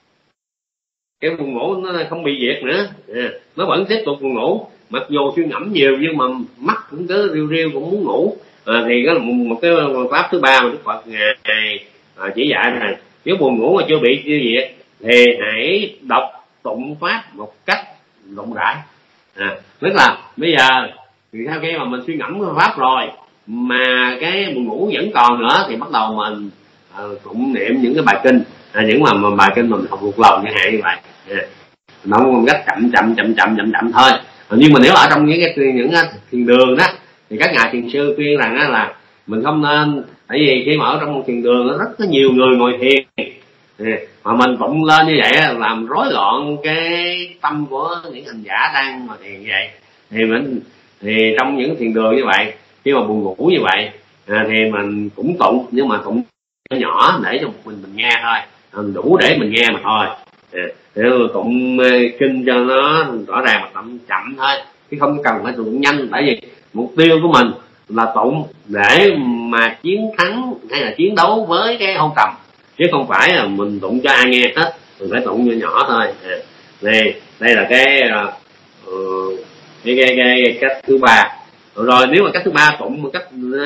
cái buồn ngủ nó không bị diệt nữa, nó vẫn tiếp tục buồn ngủ, mặc dù suy ngẫm nhiều nhưng mà mắt cũng cứ riu cũng muốn ngủ. Thì có một cái pháp thứ ba mà Đức Phật Ngài chỉ dạy này, nếu buồn ngủ mà chưa bị tiêu diệt thì hãy đọc tụng pháp một cách rộng rãi. Tức là bây giờ thì sau khi mà mình suy ngẫm pháp rồi mà cái buồn ngủ vẫn còn nữa thì bắt đầu mình tụng niệm những cái bài kinh, những mà bài kinh mình học thuộc lòng, như vậy. Nó một cách chậm thôi. Nhưng mà nếu ở trong những thiền đường đó thì các ngài thiền sư khuyên rằng là mình không nên, tại vì khi mà ở trong một thiền đường nó rất có nhiều người ngồi thiền, mà mình tụng lên như vậy làm rối loạn cái tâm của những hành giả đang ngồi thiền như vậy. Thì trong những thiền đường như vậy, khi mà buồn ngủ như vậy thì mình cũng tụng, nhưng mà tụng nhỏ để cho một mình nghe thôi, đủ để mình nghe mà thôi. Tụng kinh cho nó rõ ràng mà tụng chậm thôi, chứ không cần phải tụng nhanh. Tại vì mục tiêu của mình là tụng để mà chiến thắng hay là chiến đấu với cái hôn trầm, chứ không phải là mình tụng cho ai nghe hết, mình phải tụng nhỏ thôi. Đây là cái cách thứ ba. Rồi nếu mà cách thứ ba tụng một cách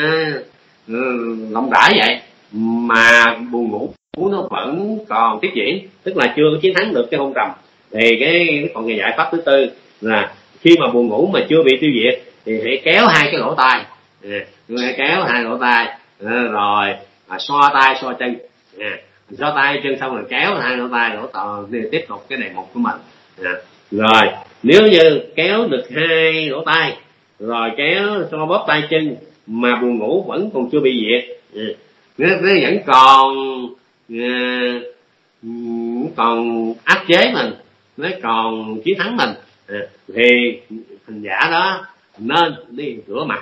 rộng rãi vậy mà buồn ngủ nó vẫn còn tiếp diễn, tức là chưa có chiến thắng được cái hôn trầm, thì cái còn ngày giải pháp thứ tư là khi mà buồn ngủ mà chưa bị tiêu diệt thì hãy kéo hai cái lỗ tai, kéo hai lỗ tai, rồi xoa tay xoa chân, xoa tay chân xong rồi kéo hai lỗ tai để tiếp tục cái đề mục của mình. Rồi nếu như kéo được hai lỗ tai rồi kéo xoa bóp tay chân mà buồn ngủ vẫn còn chưa bị diệt, nó vẫn còn áp chế mình, nó còn chiến thắng mình, thì hành giả đó nên đi rửa mặt.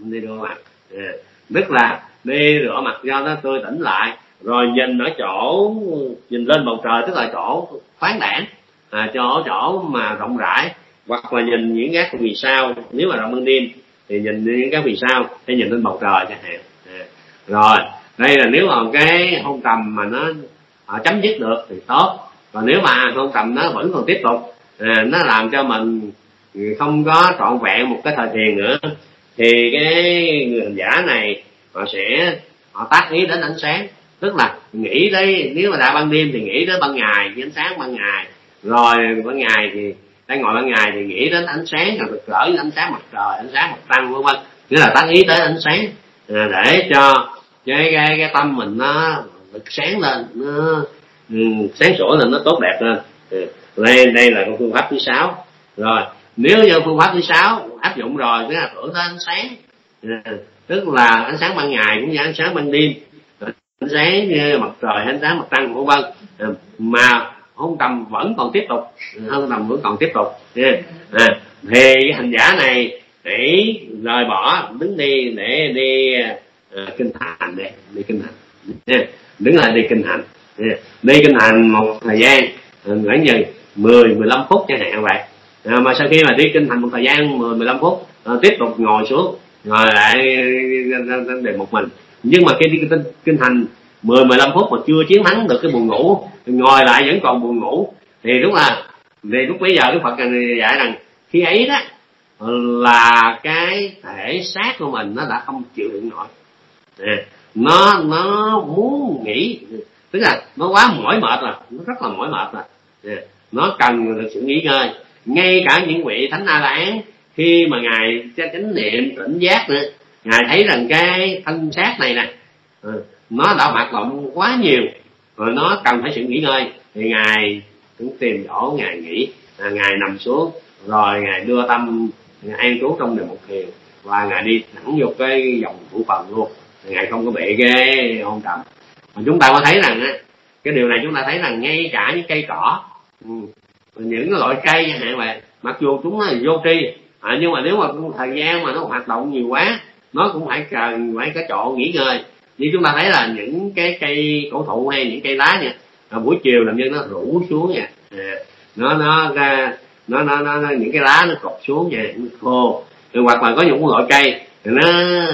Tức là đi rửa mặt cho nó tươi tỉnh lại, rồi nhìn ở chỗ, nhìn lên bầu trời, tức là chỗ thoáng đãng, chỗ mà rộng rãi, hoặc là nhìn những các vì sao. Nếu mà trong ban đêm thì nhìn những các vì sao, hay nhìn lên bầu trời chẳng hạn. Rồi đây là nếu mà cái hôn trầm mà nó chấm dứt được thì tốt. Còn nếu mà hôn trầm nó vẫn còn tiếp tục, nó làm cho mình không có trọn vẹn một cái thời thiền nữa, thì cái người hành giả này họ tác ý đến ánh sáng. Tức là nghĩ đấy, nếu mà đã ban đêm thì nghĩ đến ban ngày, với ánh sáng ban ngày. Rồi ban ngày thì đang ngồi ban ngày thì nghĩ đến ánh sáng rực rỡ, ánh sáng mặt trời, ánh sáng mặt trăng, vân vân. Nghĩa là tác ý tới ánh sáng để cho cái tâm mình nó được sáng lên, nó sáng sủa lên, nó tốt đẹp lên. Đây là phương pháp thứ 6. Rồi nếu như phương pháp thứ 6 áp dụng rồi, tức là tưởng tới ánh sáng, tức là ánh sáng ban ngày cũng như ánh sáng ban đêm, sáng như mặt trời, ánh sáng mặt trăng vân vân, mà hôn trầm vẫn còn tiếp tục, hôn trầm vẫn còn tiếp tục. Thì hành giả này hãy rời bỏ, đứng đi để đi kinh hành, đi kinh hành, đứng lại đi kinh hành, đi kinh hành một thời gian khoảng chừng 10-15 phút chẳng hạn vậy. Mà sau khi mà đi kinh hành một thời gian 10-15 phút, tiếp tục ngồi xuống, ngồi lại để một mình. Nhưng mà khi đi kinh hành 10-15 phút mà chưa chiến thắng được cái buồn ngủ, ngồi lại vẫn còn buồn ngủ, thì lúc bây giờ Đức Phật dạy rằng khi ấy đó là cái thể xác của mình nó đã không chịu đựng nổi, nó muốn nghỉ, tức là nó quá mỏi mệt rồi, nó rất là mỏi mệt rồi, nó cần được sự nghỉ ngơi. Ngay cả những vị thánh A La Hán khi mà ngài chánh niệm tỉnh giác nữa, ngài thấy rằng cái thân xác này nè nó đã hoạt động quá nhiều rồi, nó cần phải sự nghỉ ngơi, thì ngài cũng tìm chỗ ngài nghỉ, ngài nằm xuống rồi ngài đưa tâm an trú trong Đề Mục Thiền, và ngài đi thẳng vô cái dòng thủ phần luôn, ngài không có bị cái hôn trầm. Mà chúng ta có thấy rằng cái điều này chúng ta thấy rằng ngay cả những cây cỏ, những cái loại cây chẳng hạn vậy, mặc dù chúng nó là vô tri, nhưng mà nếu mà thời gian mà nó hoạt động nhiều quá, nó cũng phải cần phải có chỗ nghỉ ngơi. Như chúng ta thấy là những cái cây cổ thụ hay những cây lá nha, buổi chiều làm như nó rủ xuống nha, nó những cái lá nó cột xuống nha, nó khô. Rồi hoặc là có những loại cây nó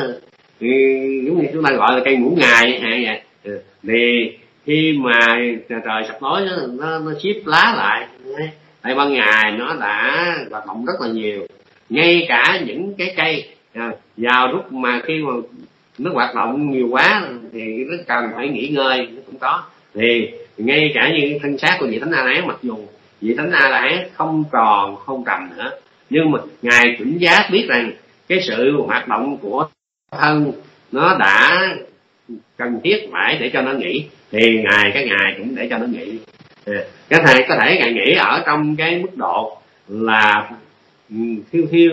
giống như chúng ta gọi là cây ngủ ngày vậy. Thì khi mà trời sập tối nó xếp lá lại, tại ban ngày nó đã hoạt động rất là nhiều. Ngay cả những cái cây vào lúc mà khi mà nó hoạt động nhiều quá thì nó cần phải nghỉ ngơi, nó cũng có. Thì ngay cả như thân xác của vị Thánh A La Hán, mặc dù vị Thánh A La Hán không còn không trầm nữa, nhưng mà ngài tỉnh giác biết rằng cái sự hoạt động của thân nó đã cần thiết phải để cho nó nghỉ, thì các ngài cũng để cho nó nghỉ. Có thể ngài nghỉ ở trong cái mức độ là thiêu.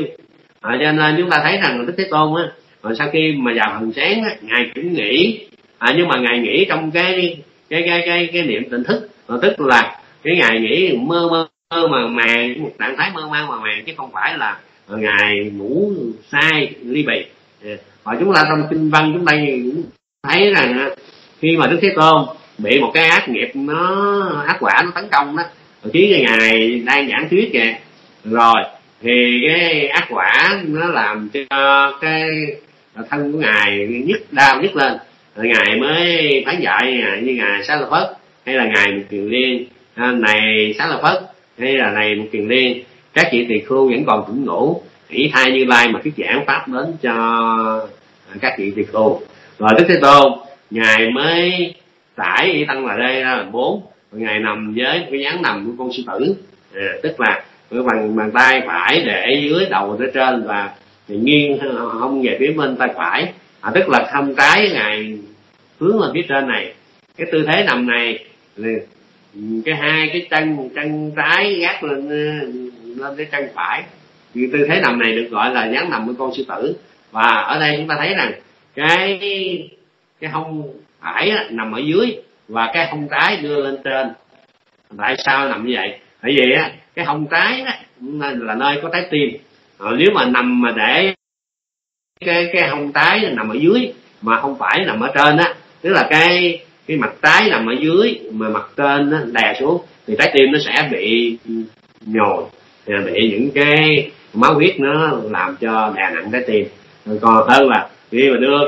Cho nên chúng ta thấy rằng Đức Thế Tôn sau khi mà vào thần sáng ngài cũng nghỉ, nhưng mà ngài nghỉ trong cái niệm tỉnh thức, tức là cái ngài nghỉ mơ mà màng, một trạng thái mơ màng mà màng, chứ không phải là ngài ngủ sai ly bì. Và chúng ta trong kinh văn chúng ta thấy rằng khi mà Đức Thế Tôn bị một cái ác nghiệp, ác quả nó tấn công đó, khi ngài đang giảng thuyết kìa, rồi thì cái ác quả nó làm cho cái thân của ngài đau nhức lên, rồi ngài mới phán dạy như ngài Xá Lợi Phất hay là ngài Mục Kiền Liên, này Xá Lợi Phất hay là này Mục Kiền Liên, các vị tỳ khưu vẫn còn tỉnh ngủ, hỷ thai Như Lai mà thuyết giảng pháp đến cho các vị tỳ khưu. Rồi Đức Thế Tôn ngài mới tải y tăng là đây ra là 4, ngài nằm với cái dáng nằm của con sư tử, tức là cái bàn tay phải để dưới đầu tới trên và nghiêng hông về phía bên tay phải, tức là hông trái ngài hướng lên phía trên này. Cái tư thế nằm này, cái hai cái chân trái gác lên cái chân phải, thì tư thế nằm này được gọi là dáng nằm của con sư tử. Và ở đây chúng ta thấy rằng cái hông phải nằm ở dưới và cái hông trái đưa lên trên. Tại sao nằm như vậy? Tại vì cái hông trái đó là nơi có trái tim. Nếu mà nằm mà để cái hông trái nằm ở dưới mà không phải nằm ở trên á, tức là cái mặt trái nằm ở dưới mà mặt trên nó đè xuống, thì trái tim nó sẽ bị nhồi, bị những cái máu huyết nó làm cho đè nặng trái tim. Còn hơn là khi mà đưa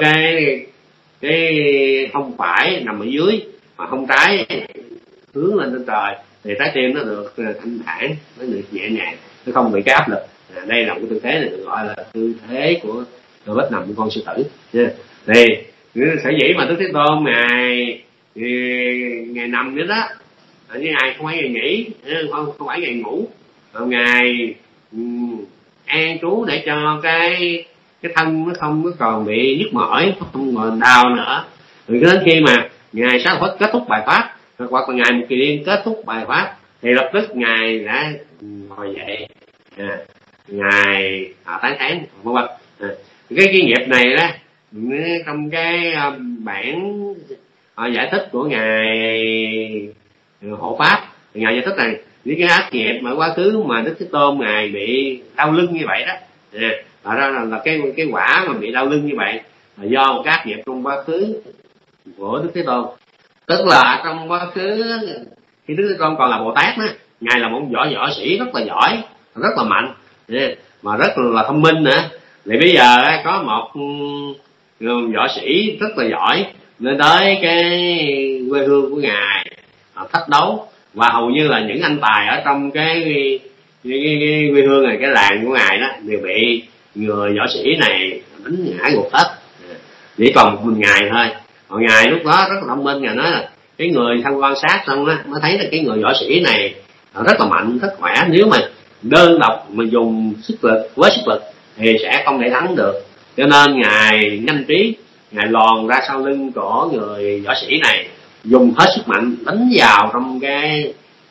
cái hông phải nằm ở dưới mà hông trái hướng lên trên trời, thì trái tim nó được thanh thản, nó được nhẹ nhàng, nó không bị cái áp lực. Đây là một cái tư thế này được gọi là tư thế của vết nằm của con sư tử. Thì sở dĩ mà Đức Thế Tôn ngày nằm nữa đó, như ngài không phải ngày nghỉ, không phải ngày ngủ, ngài an trú để cho cái thân nó không có còn bị nhức mỏi, không còn đau nữa. Rồi đến khi mà ngài Xá Lợi Phất kết thúc bài pháp, hoặc là ngài Mục Kiền Liên kết thúc bài pháp, thì lập tức ngài đã ngồi dậy, ngài tán thán vân vân. Cái nghiệp này đó, trong cái bản giải thích của ngài Hộ Pháp. Ngài giải thích rằng những cái ác nghiệp mà quá khứ mà Đức Thế Tôn ngài bị đau lưng như vậy đó, ra là cái quả mà bị đau lưng như vậy là do một cái ác nghiệp trong quá khứ của Đức Thế Tôn. Tức là trong quá khứ khi Đức Thế Tôn còn là Bồ Tát đó, ngài là một võ sĩ rất là giỏi, rất là mạnh, mà rất là thông minh nữa. Thì bây giờ có một võ sĩ rất là giỏi lên tới cái quê hương của ngài thách đấu, và hầu như là những anh tài ở trong cái quê hương này, cái làng của ngài đó, đều bị người võ sĩ này đánh ngã gục hết, chỉ còn một mình ngài thôi. Còn ngài lúc đó rất là thông minh, ngài nói là cái người tham quan sát xong á mới thấy là cái người võ sĩ này rất là mạnh, rất khỏe, nếu mà đơn độc mà dùng sức lực với sức lực thì sẽ không thể thắng được. Cho nên ngài nhanh trí, ngài lòn ra sau lưng của người võ sĩ này, dùng hết sức mạnh đánh vào trong cái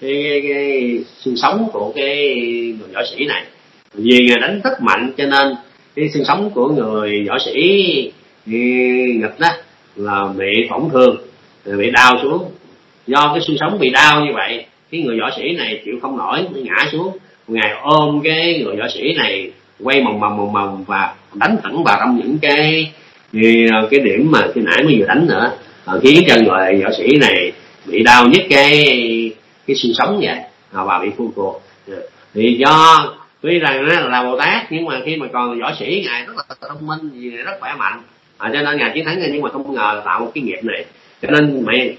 xương sống của cái người võ sĩ này. Vì ngài đánh rất mạnh cho nên cái xương sống của người võ sĩ nghịch đó là bị tổn thương, bị đau xuống. Do cái xương sống bị đau như vậy, cái người võ sĩ này chịu không nổi mới ngã xuống. Ngài ôm cái người võ sĩ này quay mòng mòng và đánh thẳng vào trong những cái điểm mà khi nãy mới vừa đánh nữa, khiến cho người võ sĩ này bị đau nhất cái xương sống vậy, và bị phu cuộc. Thì do tuy rằng là Bồ Tát nhưng mà khi mà còn võ sĩ ngài rất là thông minh, vì ngài rất khỏe mạnh, cho nên ngài chiến thắng, nhưng mà không ngờ là tạo một cái nghiệp này. Cho nên mày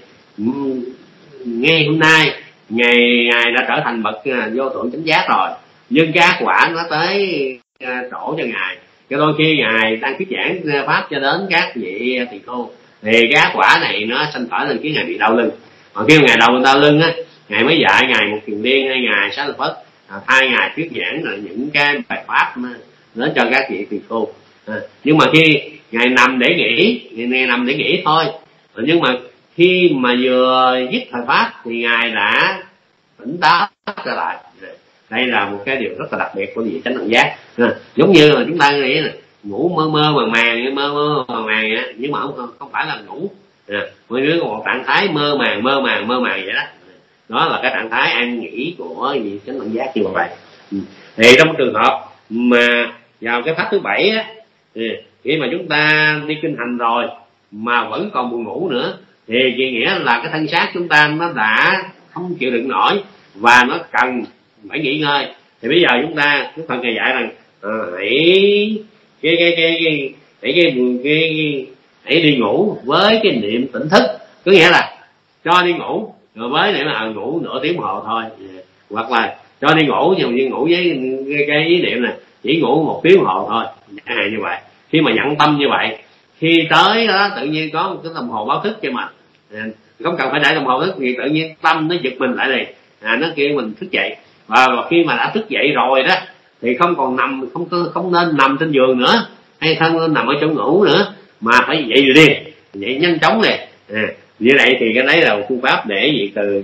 nghe hôm nay ngài đã trở thành bậc vô thượng chánh giác rồi, nhưng cái quả nó tới chỗ cho ngài. Cho đôi khi ngài đang thuyết giảng pháp cho đến các vị tỳ khưu, thì cái quả này nó sanh khởi lên khiến ngài bị đau lưng. Còn khi ngài đau lưng á, ngài mới dạy ngài Một Kiền Liên hay ngài Xá Lợi Phất thay ngài thuyết giảng là những cái bài pháp đến cho các vị tỳ khưu. Nhưng mà khi ngài nằm để nghỉ thôi, nhưng mà khi mà vừa dứt thời pháp thì ngài đã tỉnh táo trở lại. Đây là một cái điều rất là đặc biệt của vị chánh đẳng giác. Giống như là chúng ta nghĩ là ngủ mơ màng vậy, nhưng mà không phải là ngủ. Mỗi đứa có một trạng thái mơ màng vậy đó. Đó là cái trạng thái an nghỉ của vị chánh đẳng giác như vậy. Thì trong trường hợp mà vào cái pháp thứ 7 á, khi mà chúng ta đi kinh hành rồi mà vẫn còn buồn ngủ nữa, thì nghĩa là cái thân xác chúng ta nó đã không chịu đựng nổi và nó cần phải nghỉ ngơi. Thì bây giờ chúng ta Đức Phật dạy rằng hãy đi ngủ với cái niệm tỉnh thức, có nghĩa là cho đi ngủ rồi với niệm là ngủ nửa tiếng đồng hồ thôi, hoặc là cho đi ngủ nhưng ngủ với cái ý niệm là chỉ ngủ 1 tiếng đồng hồ thôi, như vậy. Khi mà nhận tâm như vậy, khi tới đó tự nhiên có một cái đồng hồ báo thức cho mình, không cần phải để đồng hồ thức thì tự nhiên tâm nó giật mình lại liền, nó kêu mình thức dậy. Và khi mà đã thức dậy rồi đó thì không còn nằm, không nên nằm trên giường nữa, hay không nên nằm ở chỗ ngủ nữa, mà phải dậy rồi đi, dậy nhanh chóng liền. Như vậy thì cái đấy là một phương pháp để gì từ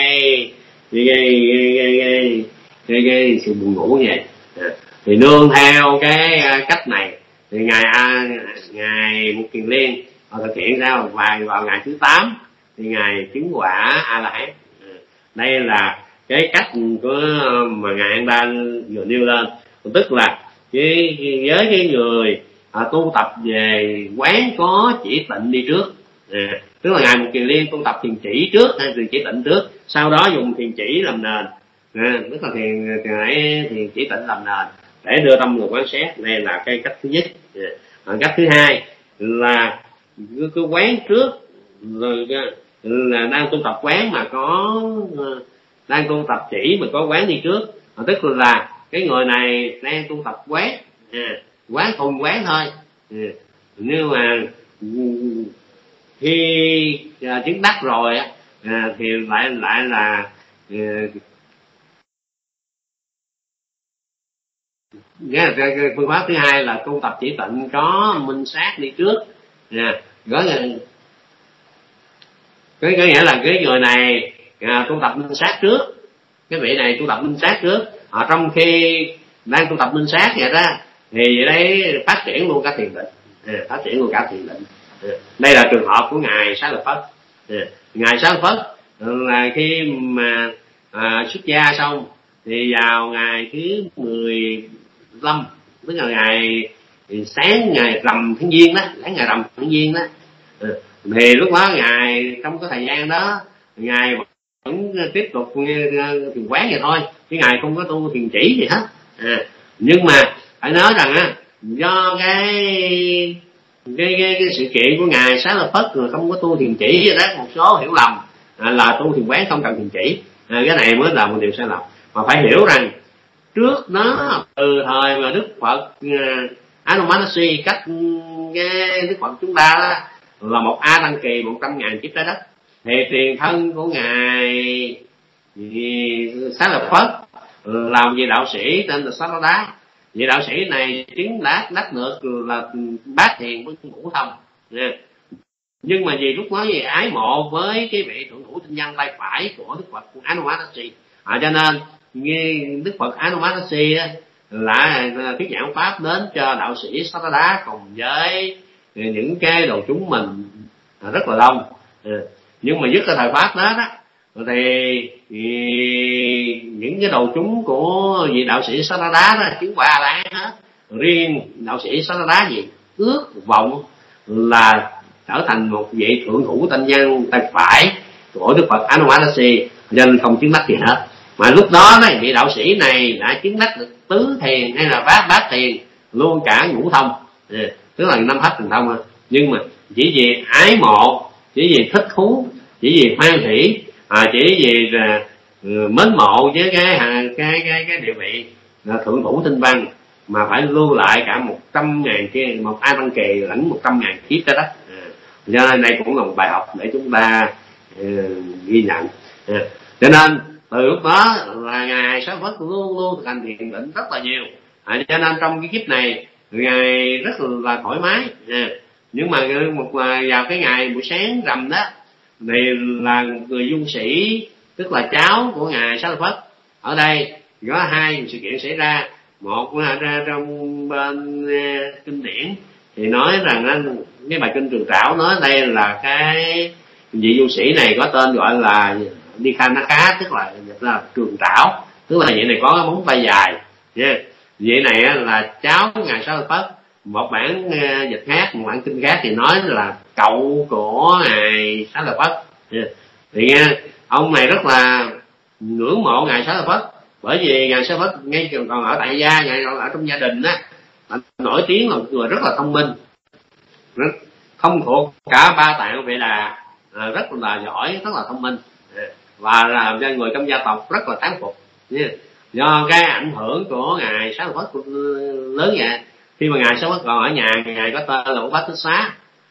cái sự buồn ngủ như vậy. Thì nương theo cái cách này thì ngài Một Kiền Liên thực hiện sao, và vào ngày thứ 8 thì ngài chứng quả A La Hán. Đây là cái cách của mà ngài An Đa vừa nêu lên, tức là với cái người tu tập về quán có chỉ tịnh đi trước. Tức là ngài Một Kiền Liên tu tập thiền chỉ trước hay thiền chỉ tịnh trước, sau đó dùng thiền chỉ làm nền, tức là thiền chỉ tịnh làm nền để đưa tâm người quán xét. Đây là cái cách thứ nhất. Cách thứ hai là cứ quán trước, rồi là đang tu tập quán mà có đang tu tập chỉ mà có quán đi trước, tức là cái người này đang tu tập quán, quán thuần quán thôi. Nhưng mà khi chứng đắc rồi thì lại là cái phương pháp thứ hai là tu tập chỉ tịnh có minh sát đi trước. Có nghĩa là cái người này tu tập minh sát trước, cái vị này tu tập minh sát trước. Trong khi đang tu tập minh sát vậy đó thì vậy đấy phát triển luôn cả thiền định, phát triển luôn cả thiền định. Đây là trường hợp của ngài Xá Lợi Phất. Ngài Xá Lợi Phất là khi mà xuất gia xong thì vào ngày thứ 15, tức là ngày sáng ngày rằm tháng Giêng đó, sáng ngày rằm tháng Giêng đó, thì lúc đó ngài trong cái thời gian đó ngài vẫn tiếp tục thiền quán vậy thôi, chứ ngài không có tu thiền chỉ gì hết. Nhưng mà phải nói rằng á, do cái sự kiện của ngài Xá Lợi Phất rồi không có tu thiền chỉ vậy đó, một số hiểu lầm là tu thiền quán không cần thiền chỉ. Cái này mới là một điều sai lầm. Mà phải hiểu rằng trước đó, từ thời mà Đức Phật Anamanasi cách cái Đức Phật chúng ta đó, là một A Tăng Kỳ 100.000 kiếp trái đất, thì tiền thân của ngài Xá Lợi Phất là một vị đạo sĩ tên là Sarada. Vị đạo sĩ này chứng đắc được là bát thiền với ngũ thông. Nhưng mà vì lúc đó vì ái mộ với cái vị thượng thủ tinh văn tay phải của Đức Phật Anamanasi, cho nên Đức Phật Anamanasi là thuyết giảng pháp đến cho đạo sĩ Sarada cùng với những cái đồ chúng mình rất là đông. Nhưng mà dứt cái thời pháp đó thì những cái đầu chúng của vị đạo sĩ Sarada đó chứng quả A-la-hán hết. Riêng đạo sĩ Sarada gì ước vọng là trở thành một vị thượng thủ tinh văn tay phải của Đức Phật Anamanasi, cho nên không chứng đắc gì hết. Mà lúc đó vị đạo sĩ này đã chứng đắc được tứ thiền hay là bát thiền, luôn cả ngũ thông, tức là 5 pháp thần thông. Nhưng mà chỉ vì ái mộ, chỉ vì thích thú, chỉ vì hoan hỷ, chỉ vì mến mộ với cái địa vị là thượng thủ tinh văn mà phải lưu lại cả 100.000 kia, một A Tăng Kỳ lãnh 100.000 kiếp trái đất. Cho nên đây cũng là một bài học để chúng ta ghi nhận. Cho nên từ lúc đó là ngài Xá Lợi Phất luôn luôn thực hành thiền định rất là nhiều. Cho nên trong cái kiếp này ngài rất là thoải mái. Nhưng mà vào cái ngày buổi sáng rằm đó thì là người du sĩ, tức là cháu của ngài Xá Lợi Phất, ở đây có hai sự kiện xảy ra. Một là trong bên kinh điển thì nói rằng cái bài kinh Trường Trảo nói đây là cái vị du sĩ này có tên gọi là Nikhanaka, tức là Trường Trảo, tức là vị này có cái móng tay dài. Vị này là cháu của ngài Xá Lợi Phất. Một bản dịch khác, một bản kinh khác thì nói là cậu của ngài Xá Lợi Phất. Thì ông này rất là ngưỡng mộ ngài Xá Lợi Phất, bởi vì ngài Xá Lợi Phất ngay còn ở tại gia, ngài còn ở trong gia đình nổi tiếng là một người rất là thông minh, không thuộc cả ba tạng Vệ Đà, rất là giỏi, rất là thông minh, và làm cho người trong gia tộc rất là thán phục. Do cái ảnh hưởng của ngài Xá Lợi Phất lớn vậy, khi mà ngài Xá Lợi Phất còn ở nhà, ngài có tên là Upattissa.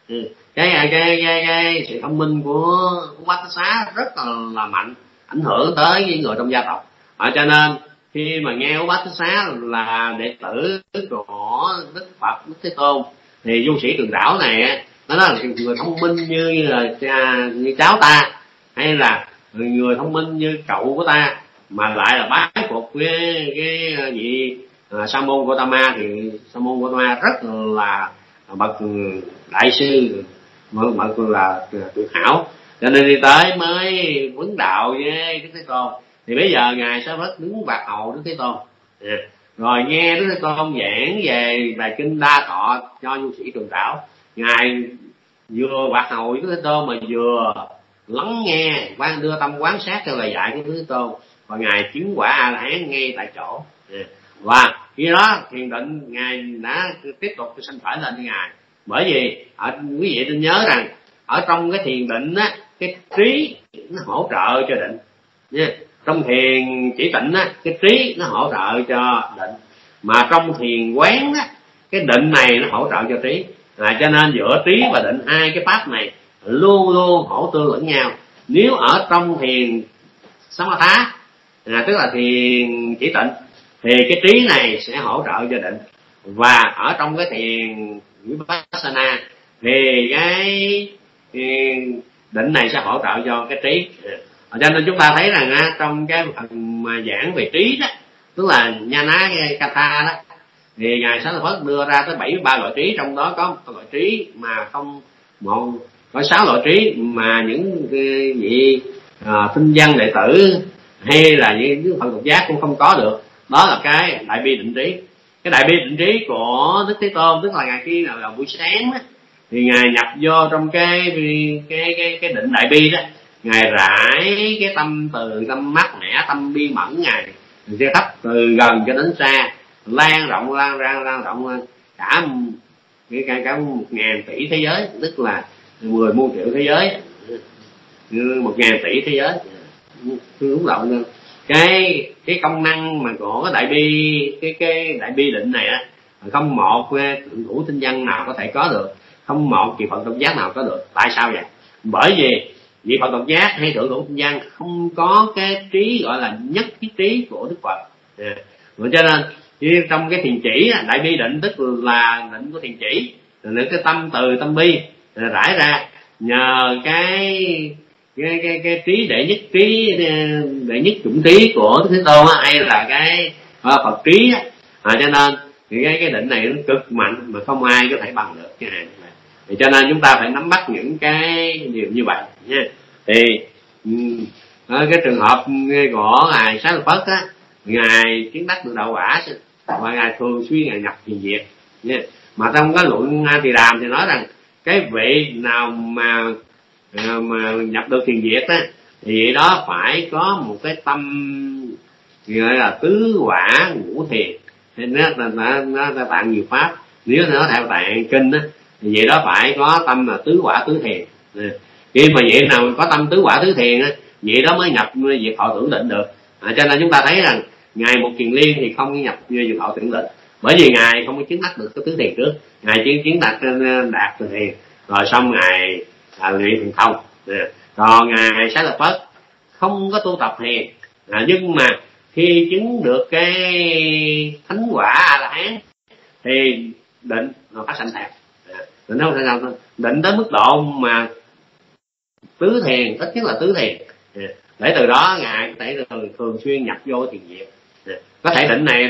Cái sự thông minh của Upattissa rất là mạnh, ảnh hưởng tới những người trong gia tộc. Cho nên khi mà nghe Upattissa là đệ tử của Đức Phật Đức Thế Tôn, thì du sĩ Trường Trảo này nó là người thông minh như cháu ta, hay là người thông minh như cậu của ta, mà lại là bái phục cái vị Sa môn Gotama. Thì Sa môn Gotama rất là bậc đại sư, bậc là tuyệt hảo, cho nên đi tới mới vấn đạo với Đức Thế Tôn. Thì bây giờ ngài Xá Lợi Phất đứng bạc hầu Đức Thế Tôn, rồi nghe Đức Thế Tôn giảng về bài kinh Đa Thọ cho du sĩ Trường Trảo. Ngài vừa bạc hầu với Đức Thế Tôn mà vừa lắng nghe, đưa tâm quán sát theo lời dạy của Đức Thế Tôn, và ngài chứng quả A-la-hán ngay tại chỗ. Và khi đó thiền định ngài đã tiếp tục sanh khởi lên cho ngài. Bởi vì quý vị nên nhớ rằng ở trong cái thiền định cái trí nó hỗ trợ cho định. Trong thiền chỉ tịnh cái trí nó hỗ trợ cho định, mà trong thiền quán cái định này nó hỗ trợ cho trí. Cho nên giữa trí và định, hai cái pháp này luôn luôn hỗ tương lẫn nhau. Nếu ở trong thiền Samatha, tức là thiền chỉ tịnh, thì cái trí này sẽ hỗ trợ cho định, và ở trong cái thiền Vipassana thì cái định này sẽ hỗ trợ cho cái trí. Cho nên chúng ta thấy rằng trong cái phần mà giảng về trí đó, tức là Nhana Katha đó, thì ngài Xá Lợi Phất đưa ra tới 73 loại trí, trong đó có một loại trí mà không một có 6 loại trí mà những vị tinh văn đệ tử hay là những Phật độc giác cũng không có được. Đó là cái đại bi định trí. Cái đại bi định trí của Đức Thế Tôn, tức là ngày khi nào là buổi sáng đó, thì ngài nhập vô trong cái định đại bi đó, ngài rải cái tâm từ, tâm mát mẻ, tâm bi mẫn ngài sẽ khắp từ gần cho đến xa, lan rộng cả 1.000 tỷ thế giới, tức là 10 muôn triệu thế giới, 1.000 tỷ thế giới. Đúng rộng. Cái công năng mà của cái đại bi, cái đại bi định này á, không một thượng thủ tinh văn nào có thể có được, không một vị Phật độc giác nào có được. Tại sao vậy? Bởi vì vị Phật độc giác hay thượng thủ tinh văn không có cái trí gọi là nhất cái trí của Đức Phật. Cho nên trong cái thiền chỉ, đại bi định tức là định của thiền chỉ, là cái tâm từ, tâm bi rải ra nhờ cái trí đệ nhất chủng trí của Đức Thế Tôn hay là cái Phật trí á. Cho nên thì cái định này nó cực mạnh mà không ai có thể bằng được cái này. Thì cho nên chúng ta phải nắm bắt những cái điều như vậy nha. Thì cái trường hợp của ngài Xá Lợi Phất á, ngài chứng đắc được đạo quả và ngài thường xuyên ngài nhập thiền diệt nha. Mà trong cái luận A Tỳ Đàm thì nói rằng cái vị nào mà nhập được thiền diệt á, thì vậy đó phải có một cái tâm gọi là tứ quả ngũ thiền. Nên nó tạng nhiều pháp, nếu nó theo tạng kinh á, thì vậy đó phải có tâm là tứ quả tứ thiền. Khi mà vậy nào có tâm tứ quả tứ thiền á, vậy đó mới nhập diệt thọ tưởng định được. Cho nên chúng ta thấy rằng ngài Một Kiền Liên thì không nhập diệt thọ tưởng định, bởi vì ngài không có chứng đắc được cái tứ thiền trước, ngài chứng đạt từ thiền rồi xong ngài luyện thiền thông. Còn ngài Xá Lợi Phất không có tu tập thiền, nhưng mà khi chứng được cái thánh quả A La Hán thì định nó phát sanh theo. Định tới mức độ mà tứ thiền, ít nhất là tứ thiền, để từ đó ngài có thể thường xuyên nhập vô thiền diệt. Có thể định này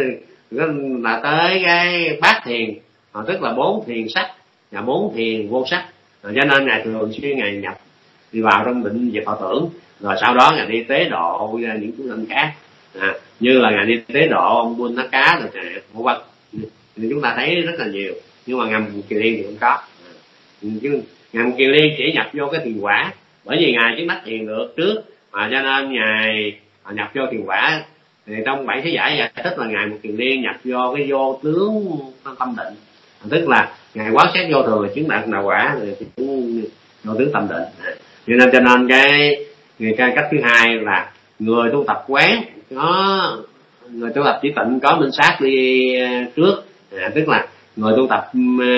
là tới cái bát thiền, tức là 4 thiền sắc và 4 thiền vô sắc. Cho nên ngài thường xuyên ngài nhập đi vào trong định diệt thọ tưởng, rồi sau đó ngài đi tế độ những chúng sanh khác, như là ngài đi tế độ ông Buôn Ná Cá rồi vân vân. Thì chúng ta thấy rất là nhiều, nhưng mà ngài Một Kiền Liên thì không có. Chứ ngài Một Kiền Liên chỉ nhập vô cái thiền quả, bởi vì ngài chứng đắc thiền được trước, cho nên ngài nhập vô thiền quả. Thì trong bản thế giải giải thích là ngài Một Kiền Liên nhập vô cái vô tướng tâm định, tức là ngài quán xét vô thường là chứng đạt đạo quả, rồi chứng vô tướng tâm định. Cho nên cái cách thứ hai là người tu tập quán, người tu tập chỉ tịnh có minh sát đi trước, tức là người tu tập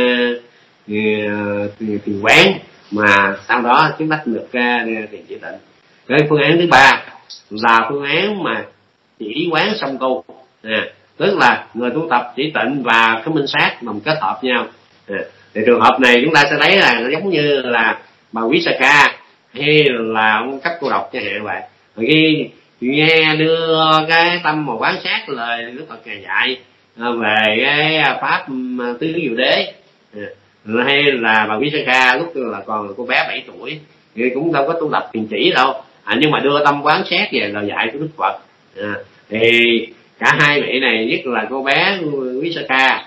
thiền quán mà sau đó chứng đắc được thiền chỉ tịnh. Cái phương án thứ ba là phương án mà chỉ quán song tu, tức là người tu tập chỉ tịnh và cái minh sát đồng kết hợp nhau. Thì trường hợp này chúng ta sẽ thấy là nó giống như là bà Visakha hay là ông Cấp Cô Độc chẳng hạn vậy. Khi nghe đưa cái tâm mà quán sát lời Đức Phật ngài dạy về cái pháp tứ diệu đế, hay là bà Visakha lúc là còn là cô bé 7 tuổi thì cũng đâu có tu tập thiền chỉ đâu, nhưng mà đưa tâm quán sát về lời dạy của Đức Phật. Thì cả hai vị này, nhất là cô bé Visakha,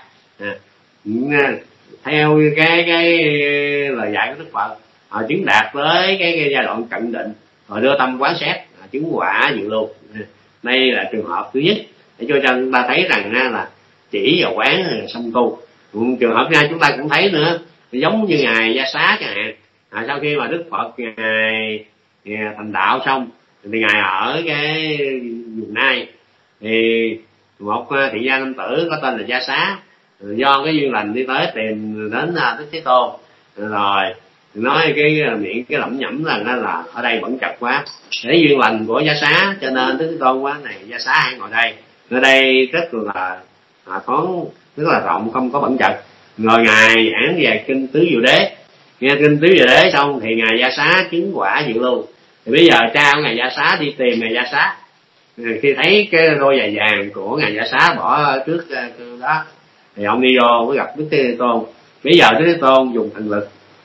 theo cái lời dạy của Đức Phật, chứng đạt tới cái giai đoạn cận định rồi đưa tâm quán sát chứng quả diệu lưu. Đây là trường hợp thứ nhất để cho chúng ta thấy rằng là chỉ và quán song tu. Trường hợp thứ hai chúng ta cũng thấy nữa, giống như ngài Gia Xá chẳng hạn, sau khi mà Đức Phật ngài thành đạo xong thì ngài ở cái vùng Nai, thì một thị gia nam tử có tên là Gia Xá do cái duyên lành đi tới tìm đến Đức Thế Tôn, rồi nói cái miệng cái lẩm nhẩm rằng là ở đây bẩn chật quá, để duyên lành của Gia Xá cho nên Đức Thế Tôn quá này Gia Xá hãy ngồi đây, ở đây rất là thoáng, rất là rộng, không có bẩn chật. Rồi ngài giảng về kinh tứ diệu đế, nghe kinh tứ diệu đế xong thì ngài Gia Xá chứng quả diệu lưu. Thì bây giờ cha của ngài Gia Xá đi tìm ngài Gia Xá, khi thấy cái đôi giày vàng của ngài Gia Xá bỏ trước đó thì ông đi vô mới gặp Đức Thế Tôn. Bây giờ Đức Thế Tôn dùng thần lực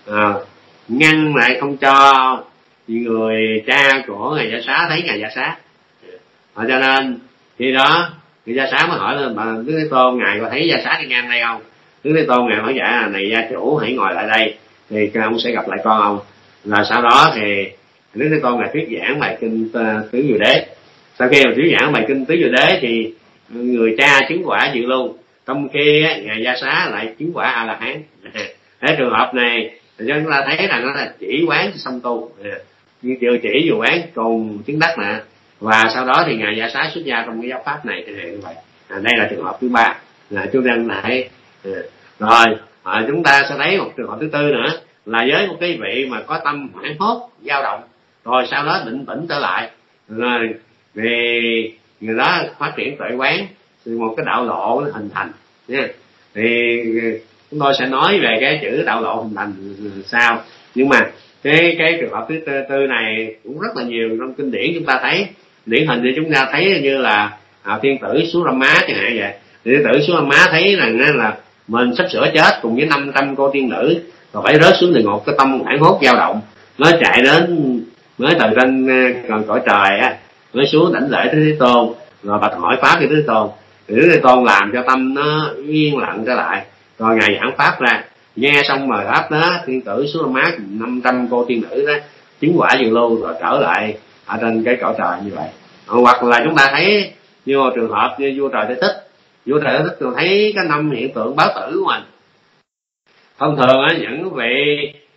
ngăn lại không cho người cha của ngài Gia Xá thấy ngài Gia Xá. Cho nên khi đó ngài Gia Xá mới hỏi lên bà Đức Thế Tôn, ngài có thấy Gia Xá đi ngang đây không? Đức Thế Tôn ngài hỏi dạ này gia chủ hãy ngồi lại đây thì ông sẽ gặp lại con ông. Là sau đó thì Đức Thế Tôn ngài thuyết giảng bài kinh Tứ Diệu Đế. Sau khi mà thuyết giảng bài kinh Tứ Diệu Đế thì người cha chứng quả Dự Lưu, trong khi ngài Gia Xá lại chứng quả A La Hán. Ở trường hợp này chúng ta thấy rằng nó là chỉ quán song tu, như vừa chỉ vừa quán cùng chứng đắc nè. Và sau đó thì ngài Gia Xá xuất gia trong cái giáo pháp này như vậy. Đây là trường hợp thứ ba là chúng ta lại. Rồi chúng ta sẽ thấy một trường hợp thứ tư nữa là với một cái vị mà có tâm hoảng hốt dao động, rồi sau đó định tĩnh trở lại, rồi vì người đó phát triển tuệ quán, một cái đạo lộ hình thành nha. Thì chúng tôi sẽ nói về cái chữ đạo lộ hình thành sao, nhưng mà cái trường hợp thứ tư này cũng rất là nhiều trong kinh điển. Chúng ta thấy điển hình thì chúng ta thấy như là thiên tử Sú Râm Má chẳng hạn vậy. Thiên tử Sú Râm Má thấy rằng là mình sắp sửa chết cùng với 500 cô tiên nữ, rồi phải rớt xuống địa ngục, cái tâm hoảng hốt dao động, nó chạy đến mới từ trên còn cõi trời á, mới xuống đảnh lễ Thế Tôn, rồi bạch hỏi pháp cho Thế Tôn. Thì Thế Tôn làm cho tâm nó yên lặng trở lại, rồi ngài giảng pháp ra. Nghe xong mà pháp đó, thiên tử Sú Râm Má 500 cô tiên nữ đó chứng quả Dự Lưu rồi trở lại ở trên cái cõi trời như vậy. Hoặc là chúng ta thấy như một trường hợp như vua Trời Thế Thích. Vua Trời Thế Thích thấy cái 5 hiện tượng báo tử của mình. Thông thường á, những vị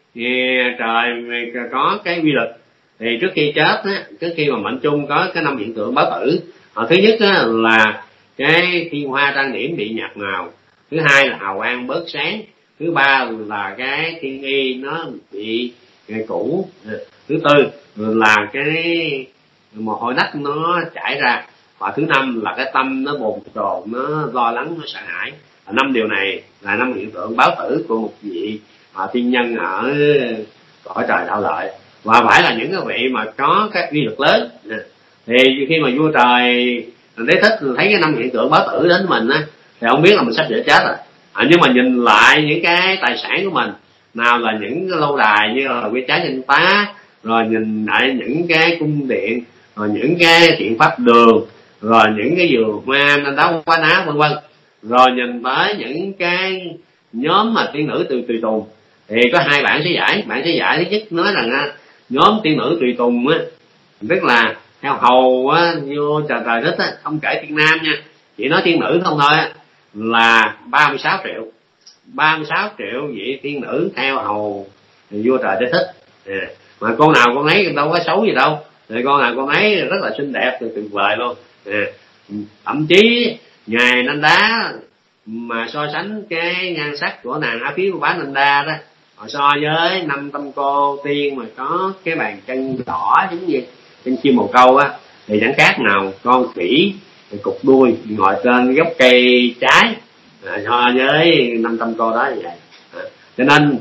trời có cái quy luật thì trước khi chết á, trước khi mà mệnh chung có cái 5 hiện tượng báo tử. Thứ nhất á, là cái thiên hoa trang điểm bị nhạt màu. Thứ hai là hào quang bớt sáng. Thứ ba là cái thiên y nó bị cũ. Thứ tư là cái mồ hôi nách nó chảy ra. Và thứ năm là cái tâm nó bồn chồn, nó lo lắng, nó sợ hãi. 5 điều này là 5 hiện tượng báo tử của một vị thiên nhân ở cõi trời đạo lợi, và phải là những cái vị mà có các uy lực lớn. Thì khi mà vua Trời Đế Thích thấy cái 5 hiện tượng báo tử đến mình á, thì ông biết là mình sắp sửa chết rồi. Nhưng mà nhìn lại những cái tài sản của mình, nào là những cái lâu đài như là Quy Trái Danh Phá, rồi nhìn lại những cái cung điện, rồi những cái thiện pháp đường, rồi những cái vườn hoa nên đá quá ná vân vân, rồi nhìn tới những cái nhóm mà tiên nữ tùy tùng, thì có hai bạn sẽ giải. Bạn sẽ giải thứ nhất nói rằng nhóm tiên nữ tùy tùng á, tức là theo hầu á, vô Trời Thích á, không kể tiên nam nha, chỉ nói tiên nữ không thôi á, là 36 triệu vị tiên nữ theo hầu vua Trời Đế Thích. Mà con nào con ấy đâu có xấu gì đâu, thì con nào con ấy rất là xinh đẹp, tuyệt vời luôn. Thậm chí ngài Nanda mà so sánh cái nhan sắc của nàng Á Phiếu của bá Nanda đó, so với 500 cô tiên mà có cái bàn chân đỏ giống như chân chim bồ câu á, thì chẳng khác nào con khỉ cục đuôi ngồi trên gốc cây trái so với 500 cô đó như vậy. Cho nên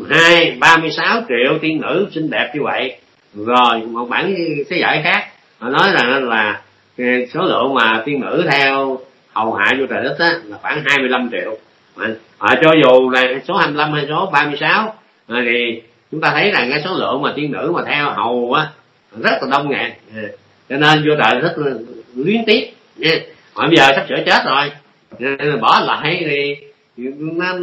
36 triệu tiên nữ xinh đẹp như vậy. Rồi một bản thế giải khác họ nói là số lượng mà tiên nữ theo hầu hạ vua Trời Thích á, là khoảng 25 triệu. Cho dù là số 25 hay số 36 thì chúng ta thấy rằng cái số lượng mà tiên nữ mà theo hầu á rất là đông nghẹn. Cho nên vua Trời Thích luyến tiếc nha. Bây giờ sắp sửa chết rồi, nên bỏ lại thì nó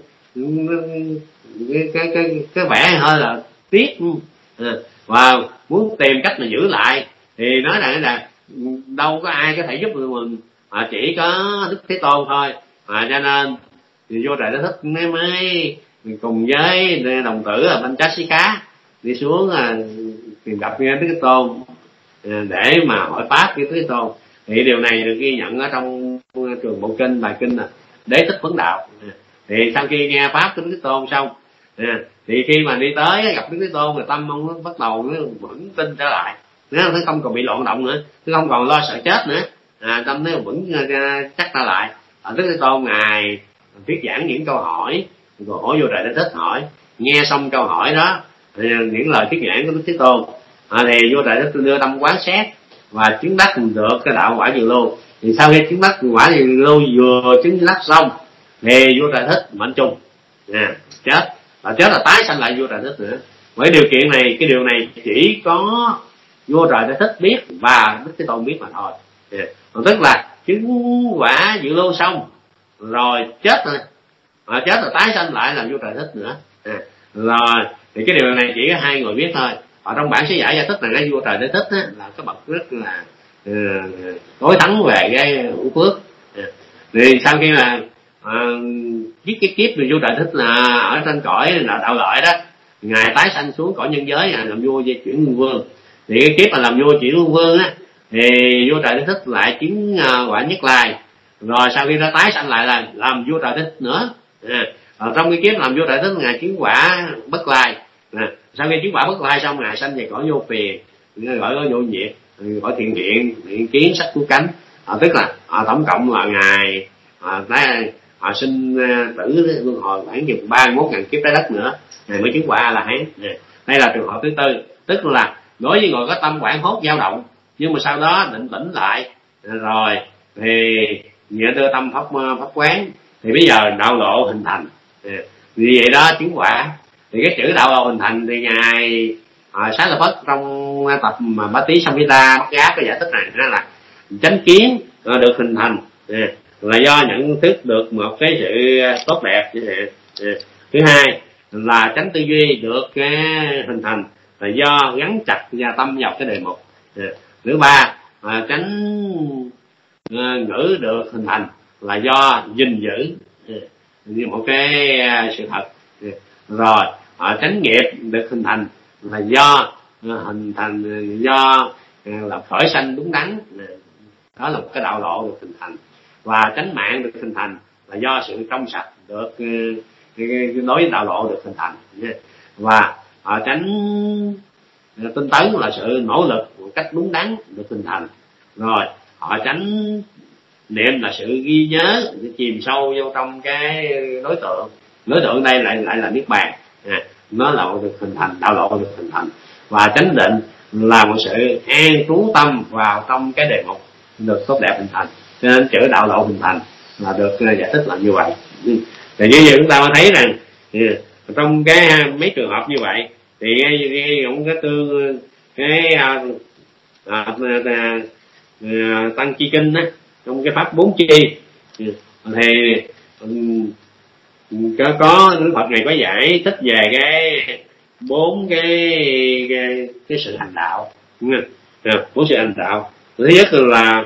cái vẻ hơi là tiếc, và muốn tìm cách mà giữ lại thì nói rằng là đâu có ai có thể giúp được mình, chỉ có Đức Thế Tôn thôi. Cho nên thì vua Trời Đế Thích mới cùng với đồng tử là Panchasika đi xuống tìm gặp Đức Thế Tôn để mà hỏi pháp với Đức Thế Tôn. Thì điều này được ghi nhận ở trong trường Bộ Kinh, bài kinh là Đế Thích Vấn Đạo. Thì sau khi nghe pháp của Đức Thế Tôn xong, thì khi mà đi tới gặp Đức Thế Tôn, thì tâm ông nó bắt đầu nó vững tin trở lại, nó không còn bị loạn động nữa, nó không còn lo sợ chết nữa, tâm nó vững chắc trở lại. Đức Thế Tôn ngài thuyết giảng những câu hỏi, rồi hỏi vô Trời Đế Thích hỏi, nghe xong câu hỏi đó, những lời thuyết giảng của Đức Thế Tôn, thì vô Trời Đế Thích đưa tâm quán xét và chứng đắc được cái đạo quả Dự Lưu. Thì sau khi chứng đắc quả Dự Lưu vừa chứng đắc xong thì vua Trời Thích mệnh chung chết. là chết là tái sanh lại vua Trời Thích nữa. Với điều kiện này, cái điều này chỉ có vua Trời Thích biết và Đức Thế Tôn biết mà thôi. Tức là chứng quả dự lưu xong rồi chết rồi, chết rồi tái sanh lại làm vua Trời Thích nữa. Rồi thì cái điều này chỉ có hai người biết thôi. Ở trong bản sứ giải giải thích là cái vua Trời Thích là cái bậc rất là tối thắng về cái hữu phước. Thì sau khi mà viết cái kiếp về vua Trời Thích là ở trên cõi là đạo lợi đó, ngài tái sanh xuống cõi nhân giới làm vua di chuyển luân vương. Thì cái kiếp mà làm vua chuyển luân vương á, thì vua Trời Thích lại chứng quả Nhất Lai. Rồi sau khi nó tái sanh lại là làm vua Trời Thích nữa. Trong cái kiếp làm vua Trời Thích ngài chứng quả Bất Lai. Sau khi chứng quả Bất Lai xong ngài sanh về cõi vô phiền, gọi là vô nhiệt, cõi thiện điện, thiện kiến, sắc cứu cánh. Tức là tổng cộng là ngài sinh tử luân hồi khoảng chừng 31.000 kiếp trái đất nữa ngài mới chứng quả A La Hán. Đây là trường hợp thứ tư, tức là đối với người có tâm quảng hốt dao động nhưng mà sau đó định tĩnh lại rồi thì nhẹ đưa tâm pháp quán, thì bây giờ đạo lộ hình thành. Vì vậy đó chứng quả. Thì cái chữ đạo lộ hình thành thì ngài Xá Lợi Phất trong tập mà Bá Tý Samhita Bát Giá có giải thích này là chánh kiến được hình thành là do nhận thức được một cái sự tốt đẹp. Thứ hai là chánh tư duy được cái hình thành là do gắn chặt và tâm vào cái đề mục. Thứ ba chánh ngữ được hình thành là do gìn giữ như một cái sự thật. Rồi chánh nghiệp được hình thành là do hình thành do là khởi sanh đúng đắn, đó là một cái đạo lộ được hình thành. Và chánh mạng được hình thành là do sự trong sạch được đối với đạo lộ được hình thành. Và chánh tinh tấn là sự nỗ lực một cách đúng đắn được hình thành. Rồi chánh niệm là sự ghi nhớ chìm sâu vô trong cái đối tượng đây lại là niết bàn, nó là được hình thành, đạo lộ được hình thành. Và chánh định là một sự an trú tâm vào trong cái đề mục được tốt đẹp hình thành. Cho nên chữ đạo lộ hình thành là được giải thích là như vậy. Thì như vậy chúng ta mới thấy rằng trong cái mấy trường hợp như vậy thì cũng cái tương cái tăng chi kinh á, trong cái pháp 4 chi thì có Đức Phật này có giải thích về cái 4 cái sự hành đạo. 4 sự hành đạo. Thứ nhất là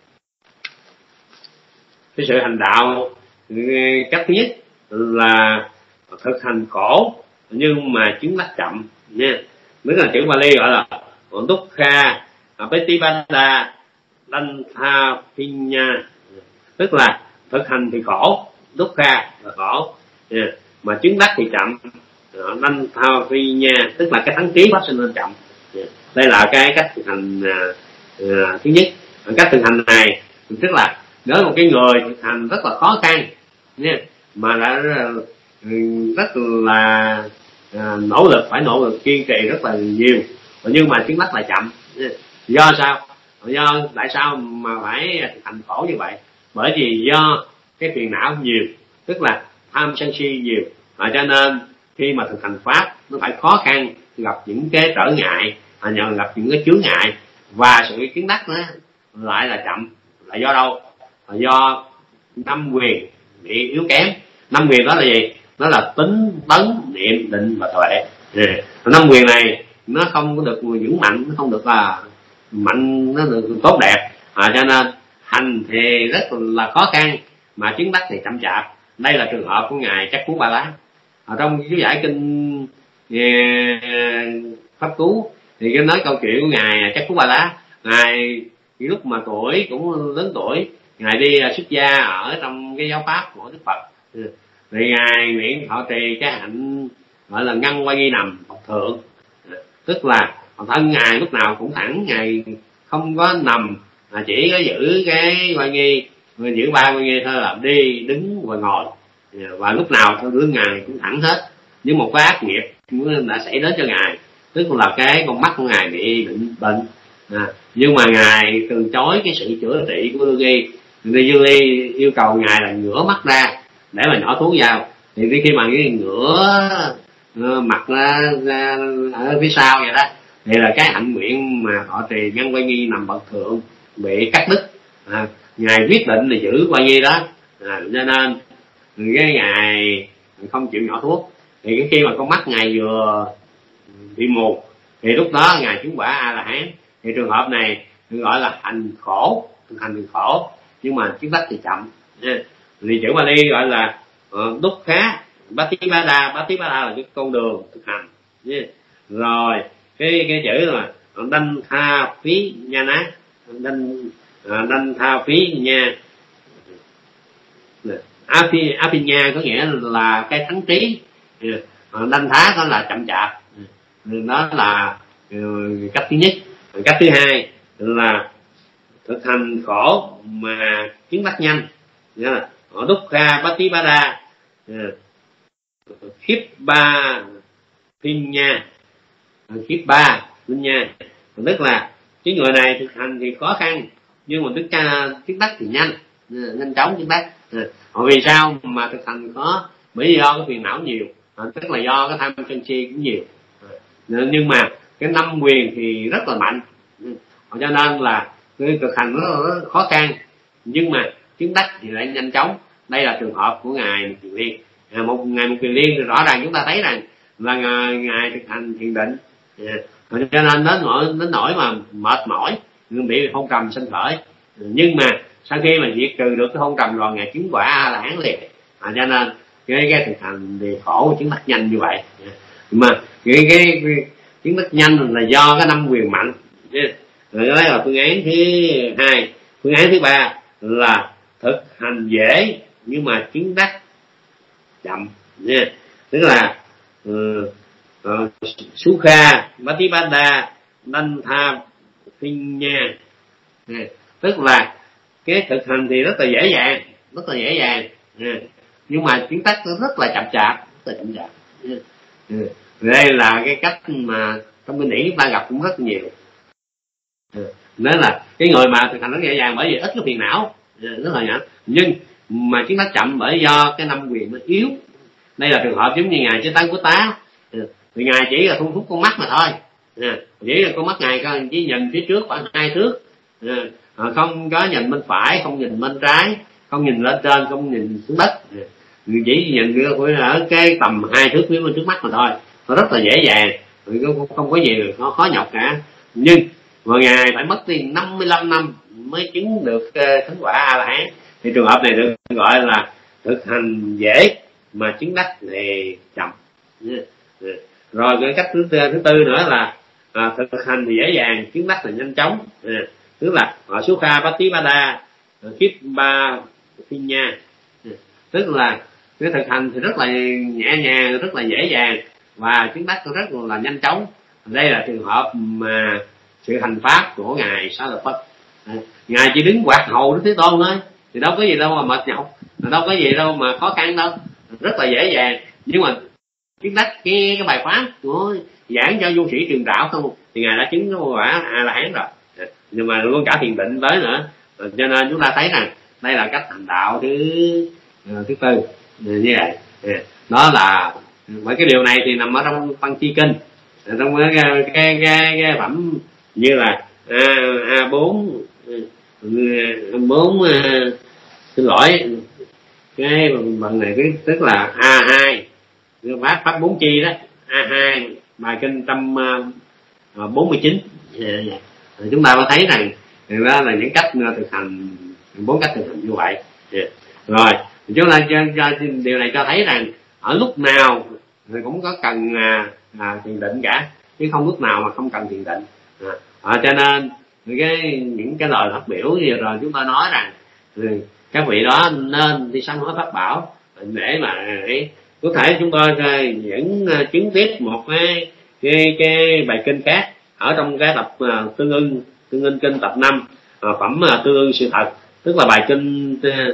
cái sự hành đạo cách thứ nhất là thực hành khổ nhưng mà chứng đắc chậm nha. Tức là chữ Bali gọi là Dukkha Petipada Danthapinya, tức là thực hành thì khổ, Dukkha là khổ, mà chứng đắc thì chậm, Danthapinya tức là cái thắng trí phát sinh lên chậm. Đây là cái cách thực hành thứ nhất. Cách thực hành này tức là nếu một cái người thực hành rất là khó khăn nha, mà đã rất là nỗ lực, phải nỗ lực kiên trì rất là nhiều, nhưng mà chứng đắc là chậm. Do sao? Do tại sao mà phải thực hành khổ như vậy? Bởi vì do cái phiền não nhiều, tức là tham sân si nhiều, cho nên khi mà thực hành pháp nó phải khó khăn, gặp những cái trở ngại, gặp những cái chướng ngại, và sự chứng đắc nó lại là chậm. Là do đâu? Là do 5 quyền bị yếu kém. 5 quyền đó là gì? Nó là tính, tấn, niệm, định và tuệ. 5 quyền này nó không có được vững mạnh, nó không được mạnh, nó được tốt đẹp, cho nên hành thì rất là khó khăn mà chứng đắc thì chậm chạp. Đây là trường hợp của ngài Chắc Cú Ba Lá. Trong chú giải kinh Pháp Cú thì cái nói câu chuyện của ngài Chắc Cú Ba Lá. Ngài lúc mà tuổi cũng lớn tuổi, ngài đi xuất gia ở trong cái giáo pháp của Đức Phật, thì ngài nguyện thọ trì cái hạnh gọi là ngăn quay nghi nằm Phật thượng, tức là thân ngài lúc nào cũng thẳng, ngài không có nằm, mà chỉ có giữ cái quay nghi, giữ 3 quay nghi thôi, là đi, đứng và ngồi, và lúc nào lưng ngài cũng thẳng hết. Nhưng một cái ác nghiệp đã xảy đến cho ngài, tức là cái con mắt của ngài bị bệnh, nhưng mà ngài từ chối cái sự chữa trị của lương y. Dương y yêu cầu ngài là ngửa mắt ra để mà nhỏ thuốc vào, thì khi mà cái ngửa mặt ra ở phía sau vậy đó, thì là cái hạnh nguyện mà thọ trì Ngân Quay Nhi nằm bậc thượng bị cắt đứt. Ngài quyết định là giữ Quay Nhi đó, cho nên cái ngài không chịu nhỏ thuốc. Thì cái khi mà con mắt ngài vừa bị mù thì lúc đó ngài chứng quả A La Hán. Thì trường hợp này được gọi là hành khổ, hành thì khổ nhưng mà chứng đắc thì chậm. Thì chữ Bali gọi là Dukkha Bhattipada. Bhattipada là cái con đường thực hành. Rồi cái chữ là Đanh Tha Phí Nha Ná, Đanh Tha Phí Nha, Apinya có nghĩa là cái thắng trí, Đanh Thá đó là chậm chạp. Đó là cách thứ nhất. Cách thứ hai là thực hành khổ mà chứng đắc nhanh, Dukkha Bhattipada Khippa Pinya, Khippa Pinya, tức là cái người này thực hành thì khó khăn nhưng mà chứng đắc thì nhanh chóng chứng đắc. Vì sao mà thực hành khó? Bởi vì do cái phiền não nhiều, tức là do cái tham sân si cũng nhiều. Nhưng mà cái năm quyền thì rất là mạnh, cho nên là cái thực hành nó khó khăn nhưng mà chứng đắc thì lại nhanh chóng. Đây là trường hợp của ngài Một Kiền Liên. Ngài Một Kiền Liên thì rõ ràng chúng ta thấy rằng là ngài thực hành thiền định, cho nên đến nỗi mà mệt mỏi, bị hôn trầm sinh khởi. Nhưng mà sau khi mà diệt trừ được cái hôn trầm rồi ngài chứng quả A La Hán liền. Cho nên cái thực hành thì khổ chứng đắc nhanh như vậy. Mà cái chứng đắc nhanh là do cái năm quyền mạnh. Rồi đó là phương án thứ hai. Phương án thứ ba là thực hành dễ nhưng mà chứng đắc chậm. Tức là Sukha Bhattipada Đanh Tha Pinya, tức là cái thực hành thì rất là dễ dàng, nhưng mà chứng đắc nó rất là chậm chạp. Đây là cái cách mà trong kinh điển chúng ta gặp cũng rất nhiều. Đó là cái người mà thực hành rất dễ dàng bởi vì ít cái phiền não, rất là nhỏ, nhưng mà chứng đắc chậm bởi do cái năm quyền nó yếu. Đây là trường hợp giống như ngài Chư Tăng Của Tá, thì ngài chỉ là thu hút con mắt mà thôi, chỉ là con mắt ngài chỉ nhìn phía trước khoảng 2 thước, không có nhìn bên phải, không nhìn bên trái, không nhìn lên trên, không nhìn xuống đất, chỉ nhìn ở cái tầm 2 thước phía bên trước mắt mà thôi. Nó rất là dễ dàng, không có gì nó khó nhọc cả. Nhưng mà ngài phải mất đi 55 năm mới chứng được thánh quả A La Hán. Thì trường hợp này được gọi là thực hành dễ mà chứng đắc thì chậm. Rồi cái cách thứ tư nữa là thực hành thì dễ dàng, chứng đắc là nhanh chóng. Tức là Sukha Bhattipada Khippa Pinya, tức là cái thực hành thì rất là nhẹ nhàng, rất là dễ dàng và chứng đắc rất là nhanh chóng. Đây là trường hợp mà sự hành pháp của ngài Xá Lợi Phất. Ngài chỉ đứng quạt hầu Đức Thế Tôn thôi, thì đâu có gì đâu mà mệt nhọc, đâu có gì đâu mà khó khăn đâu, rất là dễ dàng. Nhưng mà chứng đắc cái bài pháp của giảng cho du sĩ Trường Trạo không thì ngài đã chứng cái quả A La Hán rồi, nhưng mà luôn cả thiền định tới nữa. Cho nên chúng ta thấy rằng đây là cách hành đạo thứ tư như vậy. Đó là bởi cái điều này thì nằm ở trong Văn Chi Kinh, trong cái phẩm như là A4 xin lỗi, cái phần này tức là A2 pháp 4 chi đó, A2 bài kinh 149. Chúng ta có thấy rằng đó là những cách thực hành, 4 cách thực hành như vậy. Rồi chúng ta điều này cho thấy rằng ở lúc nào thì cũng có cần thiền định cả, chứ không lúc nào mà không cần thiền định. Cho nên những cái lời phát biểu vừa rồi chúng ta nói rằng các vị đó nên đi sám hối pháp bảo để mà có thể chúng tôi vẫn chứng tiếp một cái bài kinh khác ở trong cái tập tương ưng kinh tập 5, phẩm tương ưng sự thật, tức là bài kinh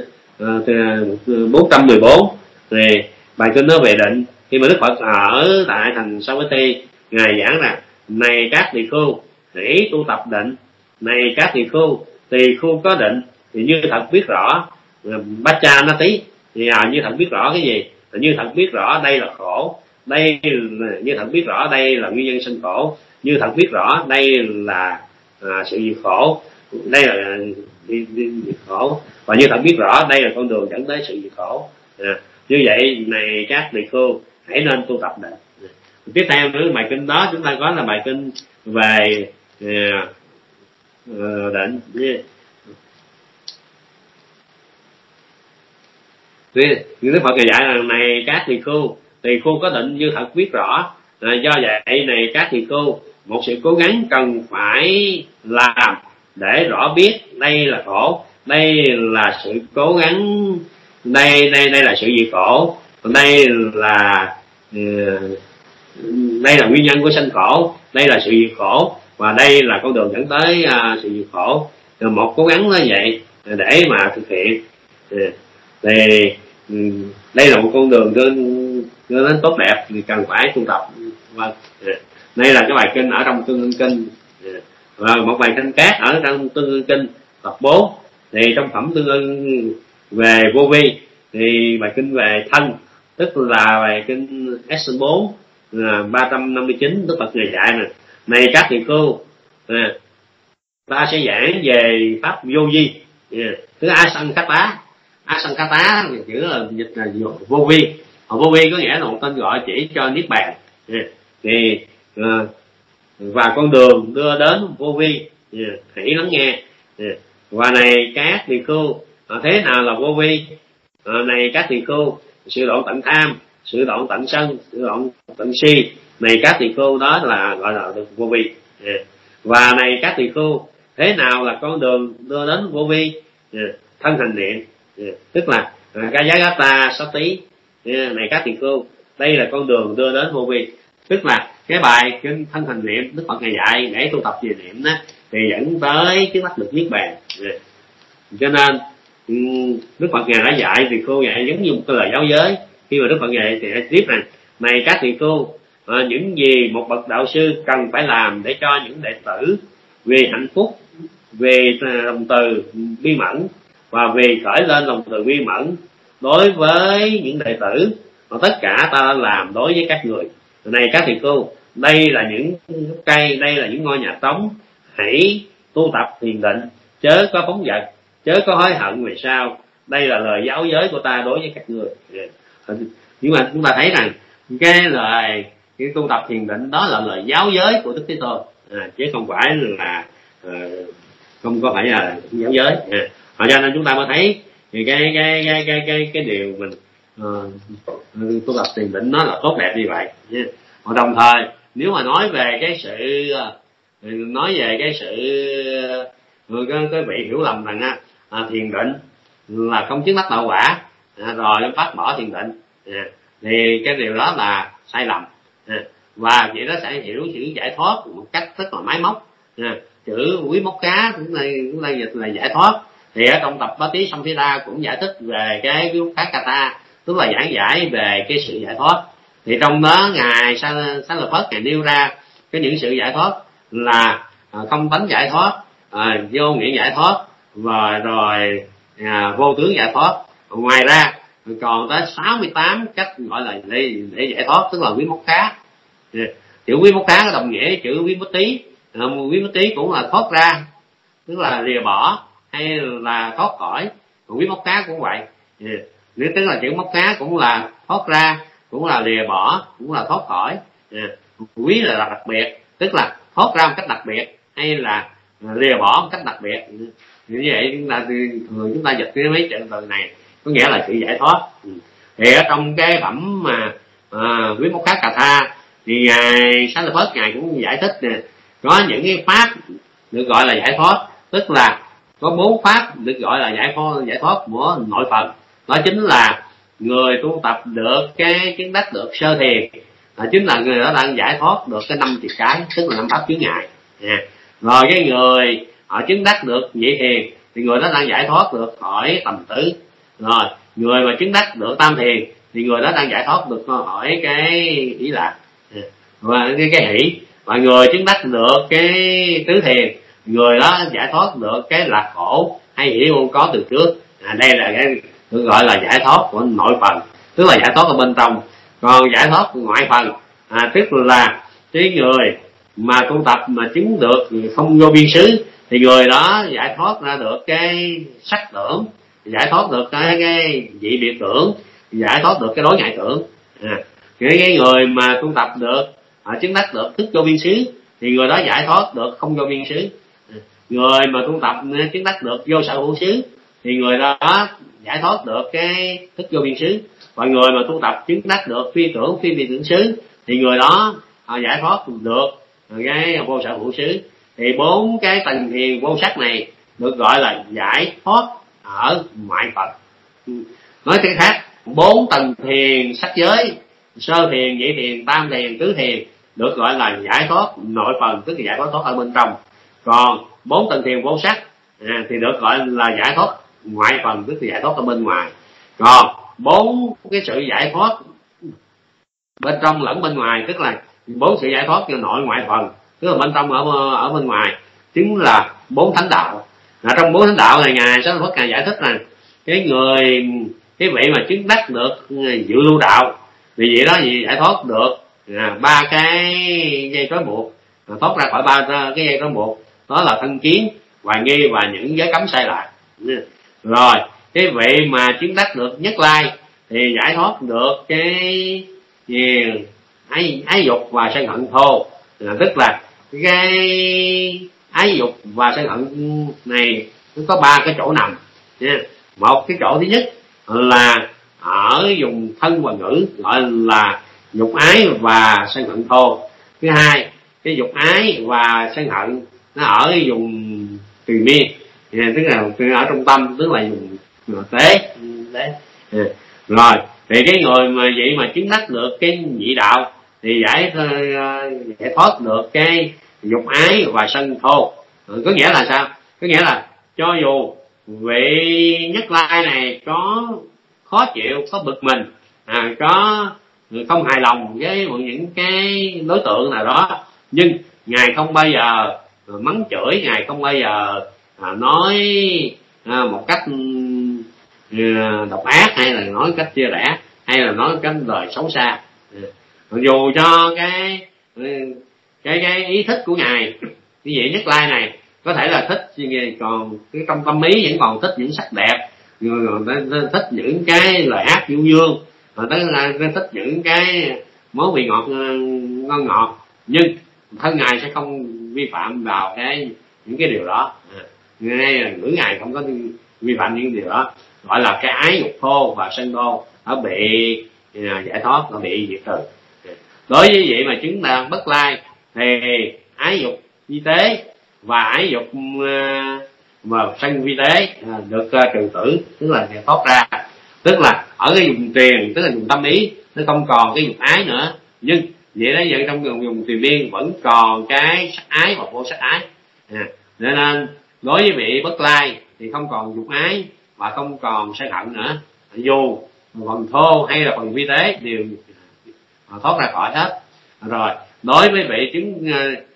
414. Thì bài kinh nó về định. Khi mà Đức Phật ở tại thành Savatthi, ngài giảng rằng: này các tỳ khưu, hãy tu tập định. Này các tỳ khưu có định thì như thật biết rõ Baccha Nati, thì như thật biết rõ cái gì? như thật biết rõ đây là khổ, đây là, như thật biết rõ đây là nguyên nhân sinh khổ, như thật biết rõ đây là sự diệt khổ, đây là diệt khổ, và như thật biết rõ đây là con đường dẫn tới sự diệt khổ. Như vậy này các tỳ khưu hãy nên tu tập định. Tiếp theo nữa bài kinh đó chúng ta có là bài kinh về định. Đức Phật dạy là này các tỳ khưu có định như thật biết rõ. Do vậy này các tỳ khưu, một sự cố gắng cần phải làm để rõ biết đây là khổ, đây là sự cố gắng, đây là sự diệt khổ, đây là nguyên nhân của sanh khổ, đây là sự diệt khổ, và đây là con đường dẫn tới sự diệt khổ. Một cố gắng như vậy để mà thực hiện thì đây là một con đường đưa đến tốt đẹp thì cần phải tu tập. Đây là cái bài kinh ở trong Tương Ưng Kinh, và một bài kinh khác ở trong Tương Ưng Kinh tập 4. Thì trong phẩm Tương Ưng về vô vi thì bài kinh về thân, tức là bài kinh S4 359, Đức Phật ngày dạy này các tỳ khưu, ta sẽ giảng về pháp vô vi. Thứ Asankata chữ là dịch là vô vi. Vô vi có nghĩa là một tên gọi chỉ cho niết bàn. Thì và con đường đưa đến vô vi, hãy lắng nghe. Và này các tỳ khưu, thế nào là vô vi? Này các tỳ khưu, sự đoạn tận tham, sự đoạn tận sân, sự đoạn tận si, này các tỳ khưu đó là gọi là vô vi. Và này các tỳ khưu, thế nào là con đường đưa đến vô vi? Thân hành niệm, tức là Kayagata Sati. Này các tỳ khưu, đây là con đường đưa đến vô vi, tức là cái bài kinh thân hành niệm Đức Phật ngày dạy để tu tập về niệm đó thì dẫn tới cái đắc được niết bàn. Cho nên Đức Phật ngài đã dạy tỳ khưu dạy giống như một cái lời giáo giới. Khi mà Đức Phật dạy thì tiếp rằng này các tỳ khưu, những gì một bậc đạo sư cần phải làm để cho những đệ tử vì hạnh phúc, về lòng từ bi mẫn, và vì khởi lên lòng từ bi mẫn đối với những đệ tử, và tất cả ta làm đối với các người. Này các tỳ khưu, đây là những gốc cây, đây là những ngôi nhà trống, hãy tu tập thiền định, chớ có phóng dật, chớ có hối hận về sau. Đây là lời giáo giới của ta đối với các người. Nhưng mà chúng ta thấy rằng cái lời cái tu tập thiền định đó là lời giáo giới của Đức Thế Tôn, chứ không phải là không có phải là giáo giới. Cho nên chúng ta mới thấy thì cái điều mình tu tập thiền định nó là tốt đẹp như vậy. Đồng thời nếu mà nói về cái sự cái vị hiểu lầm rằng thiền định là không chứng đắc đạo quả, rồi phát bỏ thiền định, thì cái điều đó là sai lầm. Và vậy nó sẽ hiểu chữ giải thoát một cách rất là máy móc. Chữ quý móc cá cũng là dịch là giải thoát. Thì ở trong tập Bá Tí Samhita cũng giải thích về cái quý móc cá kata, tức là giảng giải về cái sự giải thoát. Thì trong đó ngài Xá Lợi Phất ngài nêu ra cái những sự giải thoát là không tánh giải thoát, vô nghĩa giải thoát, và rồi vô tướng giải thoát. Ngoài ra còn tới 68 cách gọi là để giải thoát, tức là quý móc cá. Chữ quý móc cá có đồng nghĩa với chữ quý móc tí. Quý móc tí cũng là thoát ra, tức là lìa bỏ hay là thoát khỏi. Còn quý móc cá cũng vậy. Nếu tức là chữ móc cá cũng là thoát ra, cũng là lìa bỏ, cũng là thoát khỏi. Quý là đặc biệt, tức là thoát ra một cách đặc biệt hay là lìa bỏ một cách đặc biệt. Như vậy chúng ta dịch cái mấy chữ từ này có nghĩa là sự giải thoát. Thì ở trong cái phẩm mà quý móc cá cà tha thì ngài Xá Lợi Phất ngài cũng giải thích nè, có những cái pháp được gọi là giải thoát, tức là có 4 pháp được gọi là giải thoát của nội phần. Đó chính là người tu tập được cái chứng đắc được sơ thiền, chính là người đó đang giải thoát được cái 5 triệt cái, tức là 5 pháp chướng ngại. Rồi cái người họ chứng đắc được nhị thiền thì người đó đang giải thoát được khỏi tầm tử. Rồi người mà chứng đắc được tam thiền thì người đó đang giải thoát được khỏi cái ý lạc và cái hỷ. Và người chứng đắc được cái tứ thiền, người đó giải thoát được cái lạc khổ hay hỷ vô có từ trước. Đây là cái được gọi là giải thoát của nội phần. tức là giải thoát ở bên trong. Còn giải thoát ngoại phần tức là cái người mà tu tập mà chứng được không vô biên xứ thì người đó giải thoát ra được cái sắc tưởng, giải thoát được cái vị biệt tưởng, giải thoát được cái đối ngại tưởng. Cái người mà tu tập được chứng đắc được thức vô biên xứ thì người đó giải thoát được không vô biên xứ. Người mà tu tập chứng đắc được vô sở hữu xứ thì người đó giải thoát được cái thức vô biên xứ. Và người mà tu tập chứng đắc được phi tưởng phi biệt tưởng xứ thì người đó giải thoát được cái vô sở hữu xứ. Thì 4 cái tầng thiền vô sắc này được gọi là giải thoát ở ngoại phần. Nói cách khác, 4 tầng thiền sắc giới, sơ thiền, nhị thiền, tam thiền, tứ thiền được gọi là giải thoát nội phần, tức là giải thoát ở bên trong. Còn 4 tầng thiền vô sắc thì được gọi là giải thoát ngoại phần, tức là giải thoát ở bên ngoài. Còn 4 cái sự giải thoát bên trong lẫn bên ngoài, tức là 4 sự giải thoát cho nội ngoại phần, tức là bên trong ở bên ngoài, chính là 4 thánh đạo. Trong 4 thánh đạo này ngài Xá Lợi Phất ngài giải thích rằng cái vị mà chứng đắc được dự lưu đạo thì vậy đó gì giải thoát được 3 cái dây trói buộc, thoát ra khỏi 3 cái dây trói buộc, đó là thân kiến, hoài nghi và những giới cấm sai lạc. Rồi cái vị mà chứng đắc được nhất lai thì giải thoát được cái ái dục và sân hận thô, tức là cái ái dục và sân hận này nó có 3 cái chỗ nằm nha. Một cái chỗ thứ nhất là ở vùng thân và ngữ, gọi là dục ái và sân hận thô. Thứ hai, cái dục ái và sân hận nó ở vùng tùy miên, tức là ở trong tâm, tức là vùng tế. Rồi thì cái người mà vậy mà chứng đắc được cái nhị đạo thì giải thoát được cái dục ái và sân thô. Có nghĩa là sao? Có nghĩa là cho dù vị nhất lai này có khó chịu, có bực mình, có không hài lòng với những cái đối tượng nào đó, nhưng ngài không bao giờ mắng chửi, ngài không bao giờ nói một cách độc ác, hay là nói cách chia rẽ, hay là nói cách lời xấu xa. Mặc dù cho cái ý thích của ngài, cái vị nhất lai này có thể là thích, còn cái trong tâm ý vẫn còn thích những sắc đẹp, thích những cái lời ác du dương, thích những cái món vị ngọt ngon ngọt, nhưng thân ngài sẽ không vi phạm vào những cái điều đó. Ngữ ngài không có vi phạm những điều đó, gọi là cái ái dục thô và sân thô nó bị giải thoát, nó bị diệt trừ. Đối với vị mà chứng đạt bất lai thì ái dục vi tế và ái dục mà sân vi tế được trừ tử, tức là thoát ra, tức là ở cái vùng tiền, tức là vùng tâm ý, nó không còn cái dục ái nữa, nhưng vậy đó, vậy trong vùng tiền biên vẫn còn cái sắc ái và vô sắc ái. Nên đối với vị bất lai thì không còn dục ái và không còn sân hận nữa, dù phần thô hay là phần vi tế đều thoát ra khỏi hết. Rồi đối với vị chứng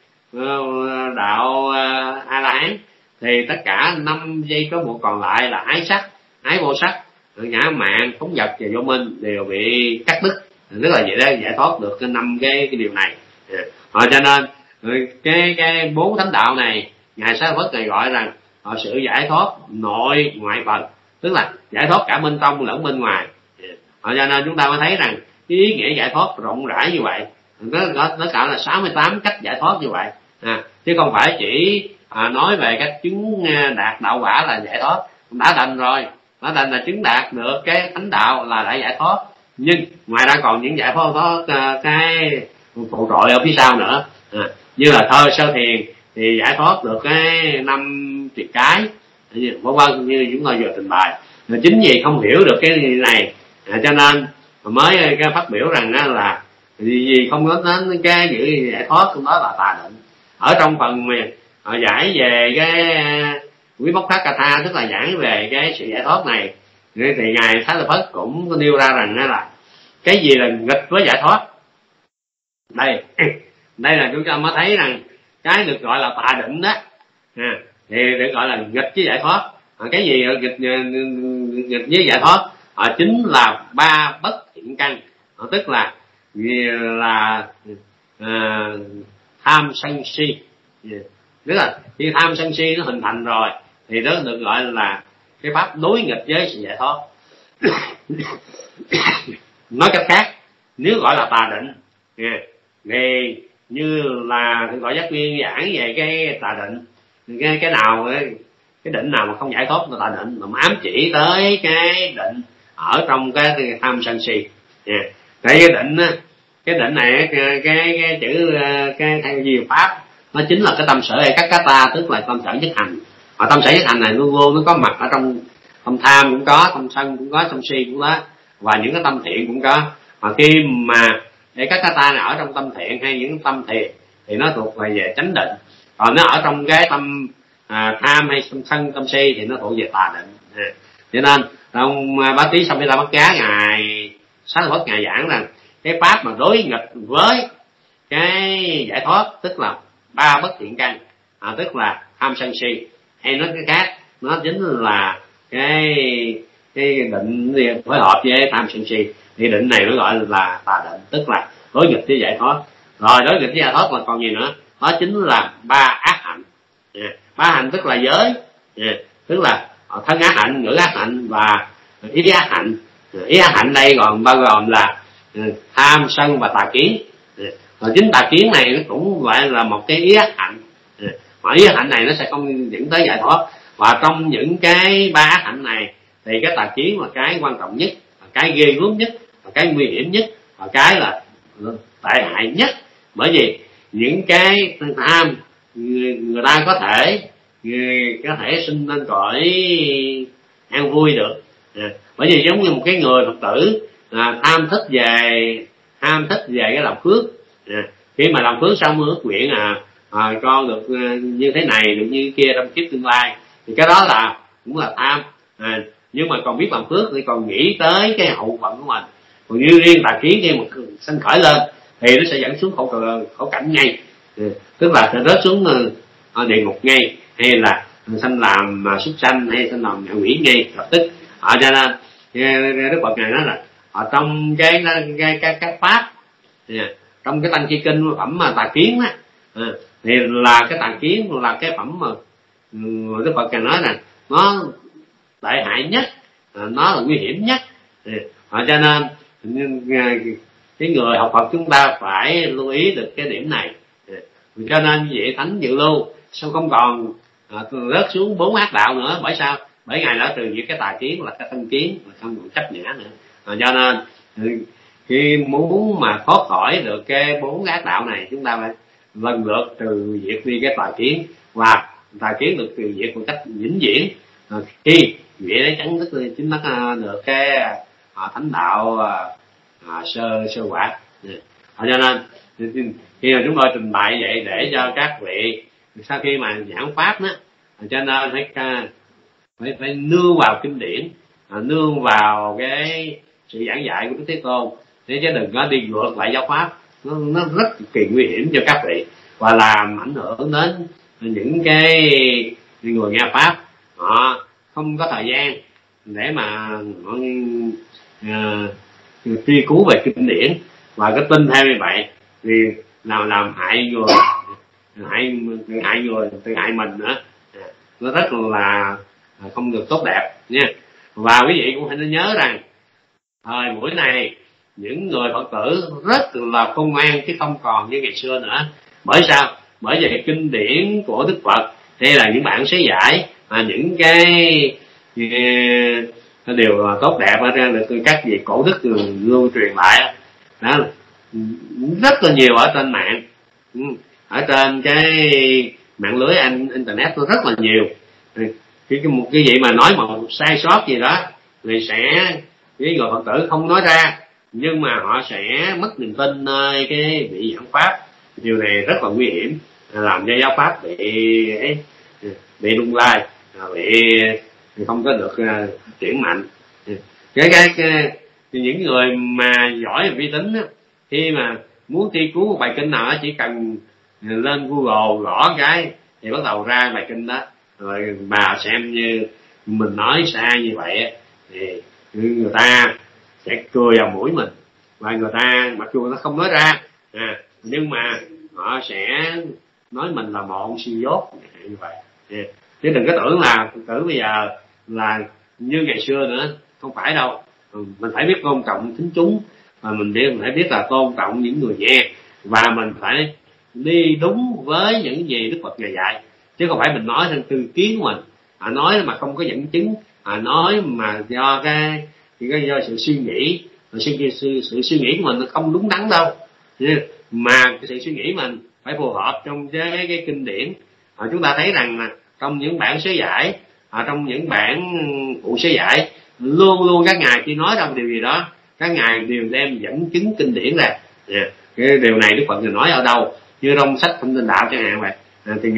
đạo A La Hán thì tất cả 5 giây có một còn lại là ái sắc, ái vô sắc, ngã mạn, phóng dật và vô minh đều bị cắt đứt, tức là vậy đó, giải thoát được 5 cái điều này. Cho nên cái 4 thánh đạo này ngài Xá Lợi Phất này gọi rằng sự giải thoát nội ngoại phần, tức là giải thoát cả bên trong lẫn bên ngoài. Cho nên chúng ta mới thấy rằng cái ý nghĩa giải thoát rộng rãi như vậy, nó cả là 68 cách giải thoát như vậy, chứ không phải chỉ nói về cách chứng đạt đạo quả là giải thoát. Đã thành rồi, đã thành là chứng đạt được cái thánh đạo là đã giải thoát, nhưng ngoài ra còn những giải thoát có cái phụ trội ở phía sau nữa, như là sơ thiền thì giải thoát được cái 5 triệt cái, vân vân, như chúng tôi vừa trình bày. Chính vì không hiểu được cái này cho nên mới cái phát biểu rằng là vì không có đến cái giữ giải thoát, trong đó là tà định. Ở trong phần giải về cái quý bốc thác Katha, tức là giảng về cái sự giải thoát này, thì ngài Xá Lợi Phất cũng có nêu ra rằng là cái gì là nghịch với giải thoát. Đây là chúng ta mới thấy rằng cái được gọi là tà định đó thì được gọi là nghịch với giải thoát. Cái gì nghịch với giải thoát chính là 3 bất thiện căn, tức là tham sân si. Tức là khi tham sân si nó hình thành rồi thì đó được gọi là cái pháp đối nghịch với sự giải thoát. Nói cách khác, nếu gọi là tà định thì như là Thượng tọa Giác Viên giảng về cái tà định, cái nào cái định nào mà không giải thoát là tà định, mà ám chỉ tới cái định ở trong cái tham sân si. Cái định á, cái định này cái chữ cái theo diệu pháp nó chính là cái tâm sở ekakata, tức là tâm sở nhất hành. Và tâm sở nhất hành này luôn luôn nó có mặt ở trong tâm tham cũng có, tâm sân cũng có, tâm si cũng có, và những cái tâm thiện cũng có. Mà khi mà ekakata này ở trong tâm thiện hay những tâm thiện thì nó thuộc về chánh định, còn nó ở trong cái tâm tham hay tâm sân tâm si thì nó thuộc về tà định. Cho nên ông Bá Tý Samhita Bát Giá ngài Xá Lợi Phất ngài giảng rằng cái pháp mà đối nghịch với cái giải thoát, tức là ba bất thiện căn, tức là tham sân si, hay nói cái khác nó chính là cái định phối hợp với tham sân si, thì định này nó gọi là tà định, tức là đối nghịch với giải thoát. Rồi đối nghịch với giải thoát là còn gì nữa? Đó chính là ba ác hạnh. Ba hạnh tức là giới, tức là thân ác hạnh, ngữ ác hạnh và ý ác hạnh. Ý ác hạnh đây còn bao gồm là tham sân và tà kiến. Rồi chính tà kiến này nó cũng gọi là một cái ý ác hạnh, mà ý ác hạnh này nó sẽ không dẫn tới giải thoát. Và trong những cái ba ác hạnh này thì cái tà kiến là cái quan trọng nhất, cái ghê gớm nhất, cái nguy hiểm nhất, và cái là tệ hại nhất. Bởi vì những cái tham người ta có thể sinh lên cõi an vui được, bởi vì giống như một cái người Phật tử tham thích về cái làm phước. Khi mà làm phước xong ước nguyện con được như thế này, được như kia trong kiếp tương lai, thì cái đó là cũng là tham. Nhưng mà còn biết làm phước thì còn nghĩ tới cái hậu phận của mình. Còn như riêng tà kiến khi mà sanh khởi lên thì nó sẽ dẫn xuống khổ cảnh ngay, tức là sẽ rớt xuống địa ngục ngay, hay là sanh làm súc sanh, hay sanh làm ngạ quỷ ngay lập tức. Cho nên Đức Phật ngài nói là trong cái pháp, trong cái Tăng Chi Kinh phẩm mà tà kiến á, thì là cái tà kiến là cái phẩm mà Đức Phật ngài nói là nó tệ hại nhất, nó là nguy hiểm nhất. Cho nên cái người học Phật chúng ta phải lưu ý được cái điểm này. Cho nên như vậy Thánh Dự Lưu sao không còn rớt xuống 4 ác đạo nữa? Bởi sao? Bởi ngài đã trừ diệt cái tà kiến là cái thân kiến, mà không còn chấp nhã nữa. Cho nên khi muốn mà thoát khỏi được cái 4 ác đạo này, chúng ta phải lần lượt trừ diệt đi cái tà kiến, và tà kiến được trừ diệt một cách vĩnh viễn. Khi vậy đấy chính thức được cái thánh đạo sơ quả. Cho nên khi mà chúng tôi trình bày vậy để cho các vị sau khi mà giảng pháp đó, cho nên phải nương vào kinh điển, nương vào cái sự giảng dạy của Đức Thế Tôn, để chứ đừng có đi ngược lại giáo pháp. Nó rất kỳ nguy hiểm cho các vị và làm ảnh hưởng đến những cái người nghe pháp. Họ không có thời gian để mà truy cứu về kinh điển, và cái tin theo như vậy thì nào làm hại người, tự hại mình nữa. Nó rất là không được tốt đẹp nha. Và quý vị cũng phải nên nhớ rằng thời buổi này những người Phật tử rất là khôn ngoan chứ không còn như ngày xưa nữa. Bởi sao? Bởi vì kinh điển của Đức Phật hay là những bản sớ giải, những cái điều tốt đẹp được các vị cổ đức lưu truyền lại đó, rất là nhiều ở trên mạng, ở trên cái mạng lưới internet rất là nhiều. Một cái gì mà nói một sai sót gì đó thì sẽ với người Phật tử không nói ra, nhưng mà họ sẽ mất niềm tin nơi cái vị giảng pháp. Điều này rất là nguy hiểm, làm cho giáo pháp bị lung lay, bị không có được triển mạnh. Những người mà giỏi về vi tính á, khi mà muốn thi cứu một bài kinh nào đó, chỉ cần lên Google gõ cái thì bắt đầu ra bài kinh đó, rồi bà xem như mình nói sai như vậy thì người ta sẽ cười vào mũi mình. và người ta mặc dù nó không nói ra nhưng mà họ sẽ nói mình là một siêu dốt như vậy. Chứ đừng có tưởng là Phật tử bây giờ là như ngày xưa nữa, không phải đâu. Mình phải biết tôn trọng thính chúng, và mình phải biết là tôn trọng những người nghe, và mình phải đi đúng với những gì Đức Phật Ngài dạy, chứ không phải mình nói theo tư kiến của mình, nói mà không có dẫn chứng, nói mà do do sự suy nghĩ, sự suy nghĩ của mình nó không đúng đắn đâu, mà cái sự suy nghĩ mình phải phù hợp trong cái kinh điển. Chúng ta thấy rằng là trong những bản sớ giải, trong những bản phụ sớ giải, luôn luôn các ngài khi nói ra một điều gì đó, các ngài đều đem dẫn chứng kinh điển ra. Cái điều này Đức Phật nói ở đâu? Như trong sách Thông Tin Đạo chẳng hạn vậy, thì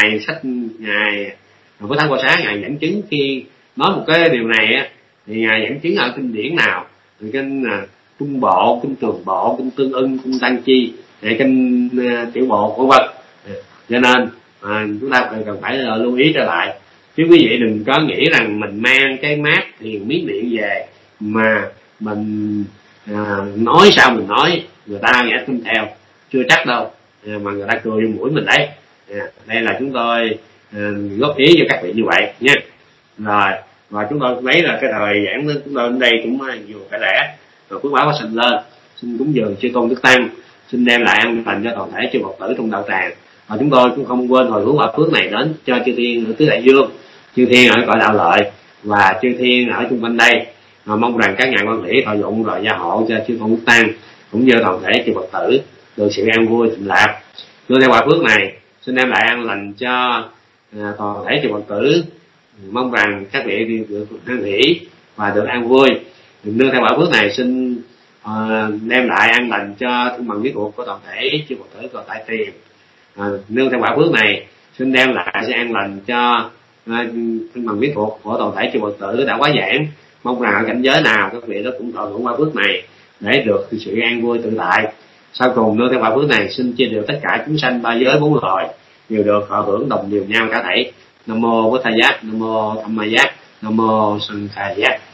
ngài Phổ Thắng Bồ Sát ngài dẫn chứng khi nói một cái điều này á, thì ngài dẫn chứng ở kinh điển nào? Thì kinh Trung Bộ, kinh Trường Bộ, kinh Tương Ưng, kinh Tăng Chi, kinh Tiểu Bộ, vân vân. Cho nên chúng ta cần phải lưu ý trở lại, chứ quý vị đừng có nghĩ rằng mình mang cái mát thiền miết điện về mà mình nói sao mình nói người ta nghe tin theo, chưa chắc đâu, mà người ta cười vô mũi mình đấy. Đây là chúng tôi góp ý cho các vị như vậy nha. Rồi, và chúng tôi thấy là cái thời giảng của chúng tôi đến đây cũng nhiều cái lẽ, rồi phước báo có sinh lên, xin cúng dường chư tôn đức tăng, xin đem lại an lành cho toàn thể chư Phật tử trong đạo tràng. Và chúng tôi cũng không quên hồi hướng quả phước này đến cho chư thiên ở tứ đại dương, chư thiên ở cõi đạo lợi và chư thiên ở chung quanh đây. Mong rằng các ngài quan hỷ thọ dụng rồi gia hộ cho chư tôn đức tăng cũng như toàn thể chư Phật tử được sự an vui thịnh lạc. Nương theo quả phước này xin đem lại an lành cho toàn thể chư Phật tử. Mong rằng các vị được an hỷ và được an vui. Nương theo quả phước này xin đem lại an lành cho thân bằng biết thuộc của toàn thể chư Phật tử còn tại tiền. Nương theo quả phước này xin đem lại sự an lành cho thân bằng biết thuộc của toàn thể chư Phật tử đã quá giảng. Mong rằng ở cảnh giới nào các vị đó cũng thọ hưởng quả phước này để được sự an vui tự tại. Sau cùng nương theo quả phước này xin chia đều tất cả chúng sanh ba giới bốn loài đều được thọ hưởng đồng đều nhau cả thảy. Nam mô Bổn Thầy Giác, Nam mô Tham Ma Giác, Nam mô Sanh Khai Giác.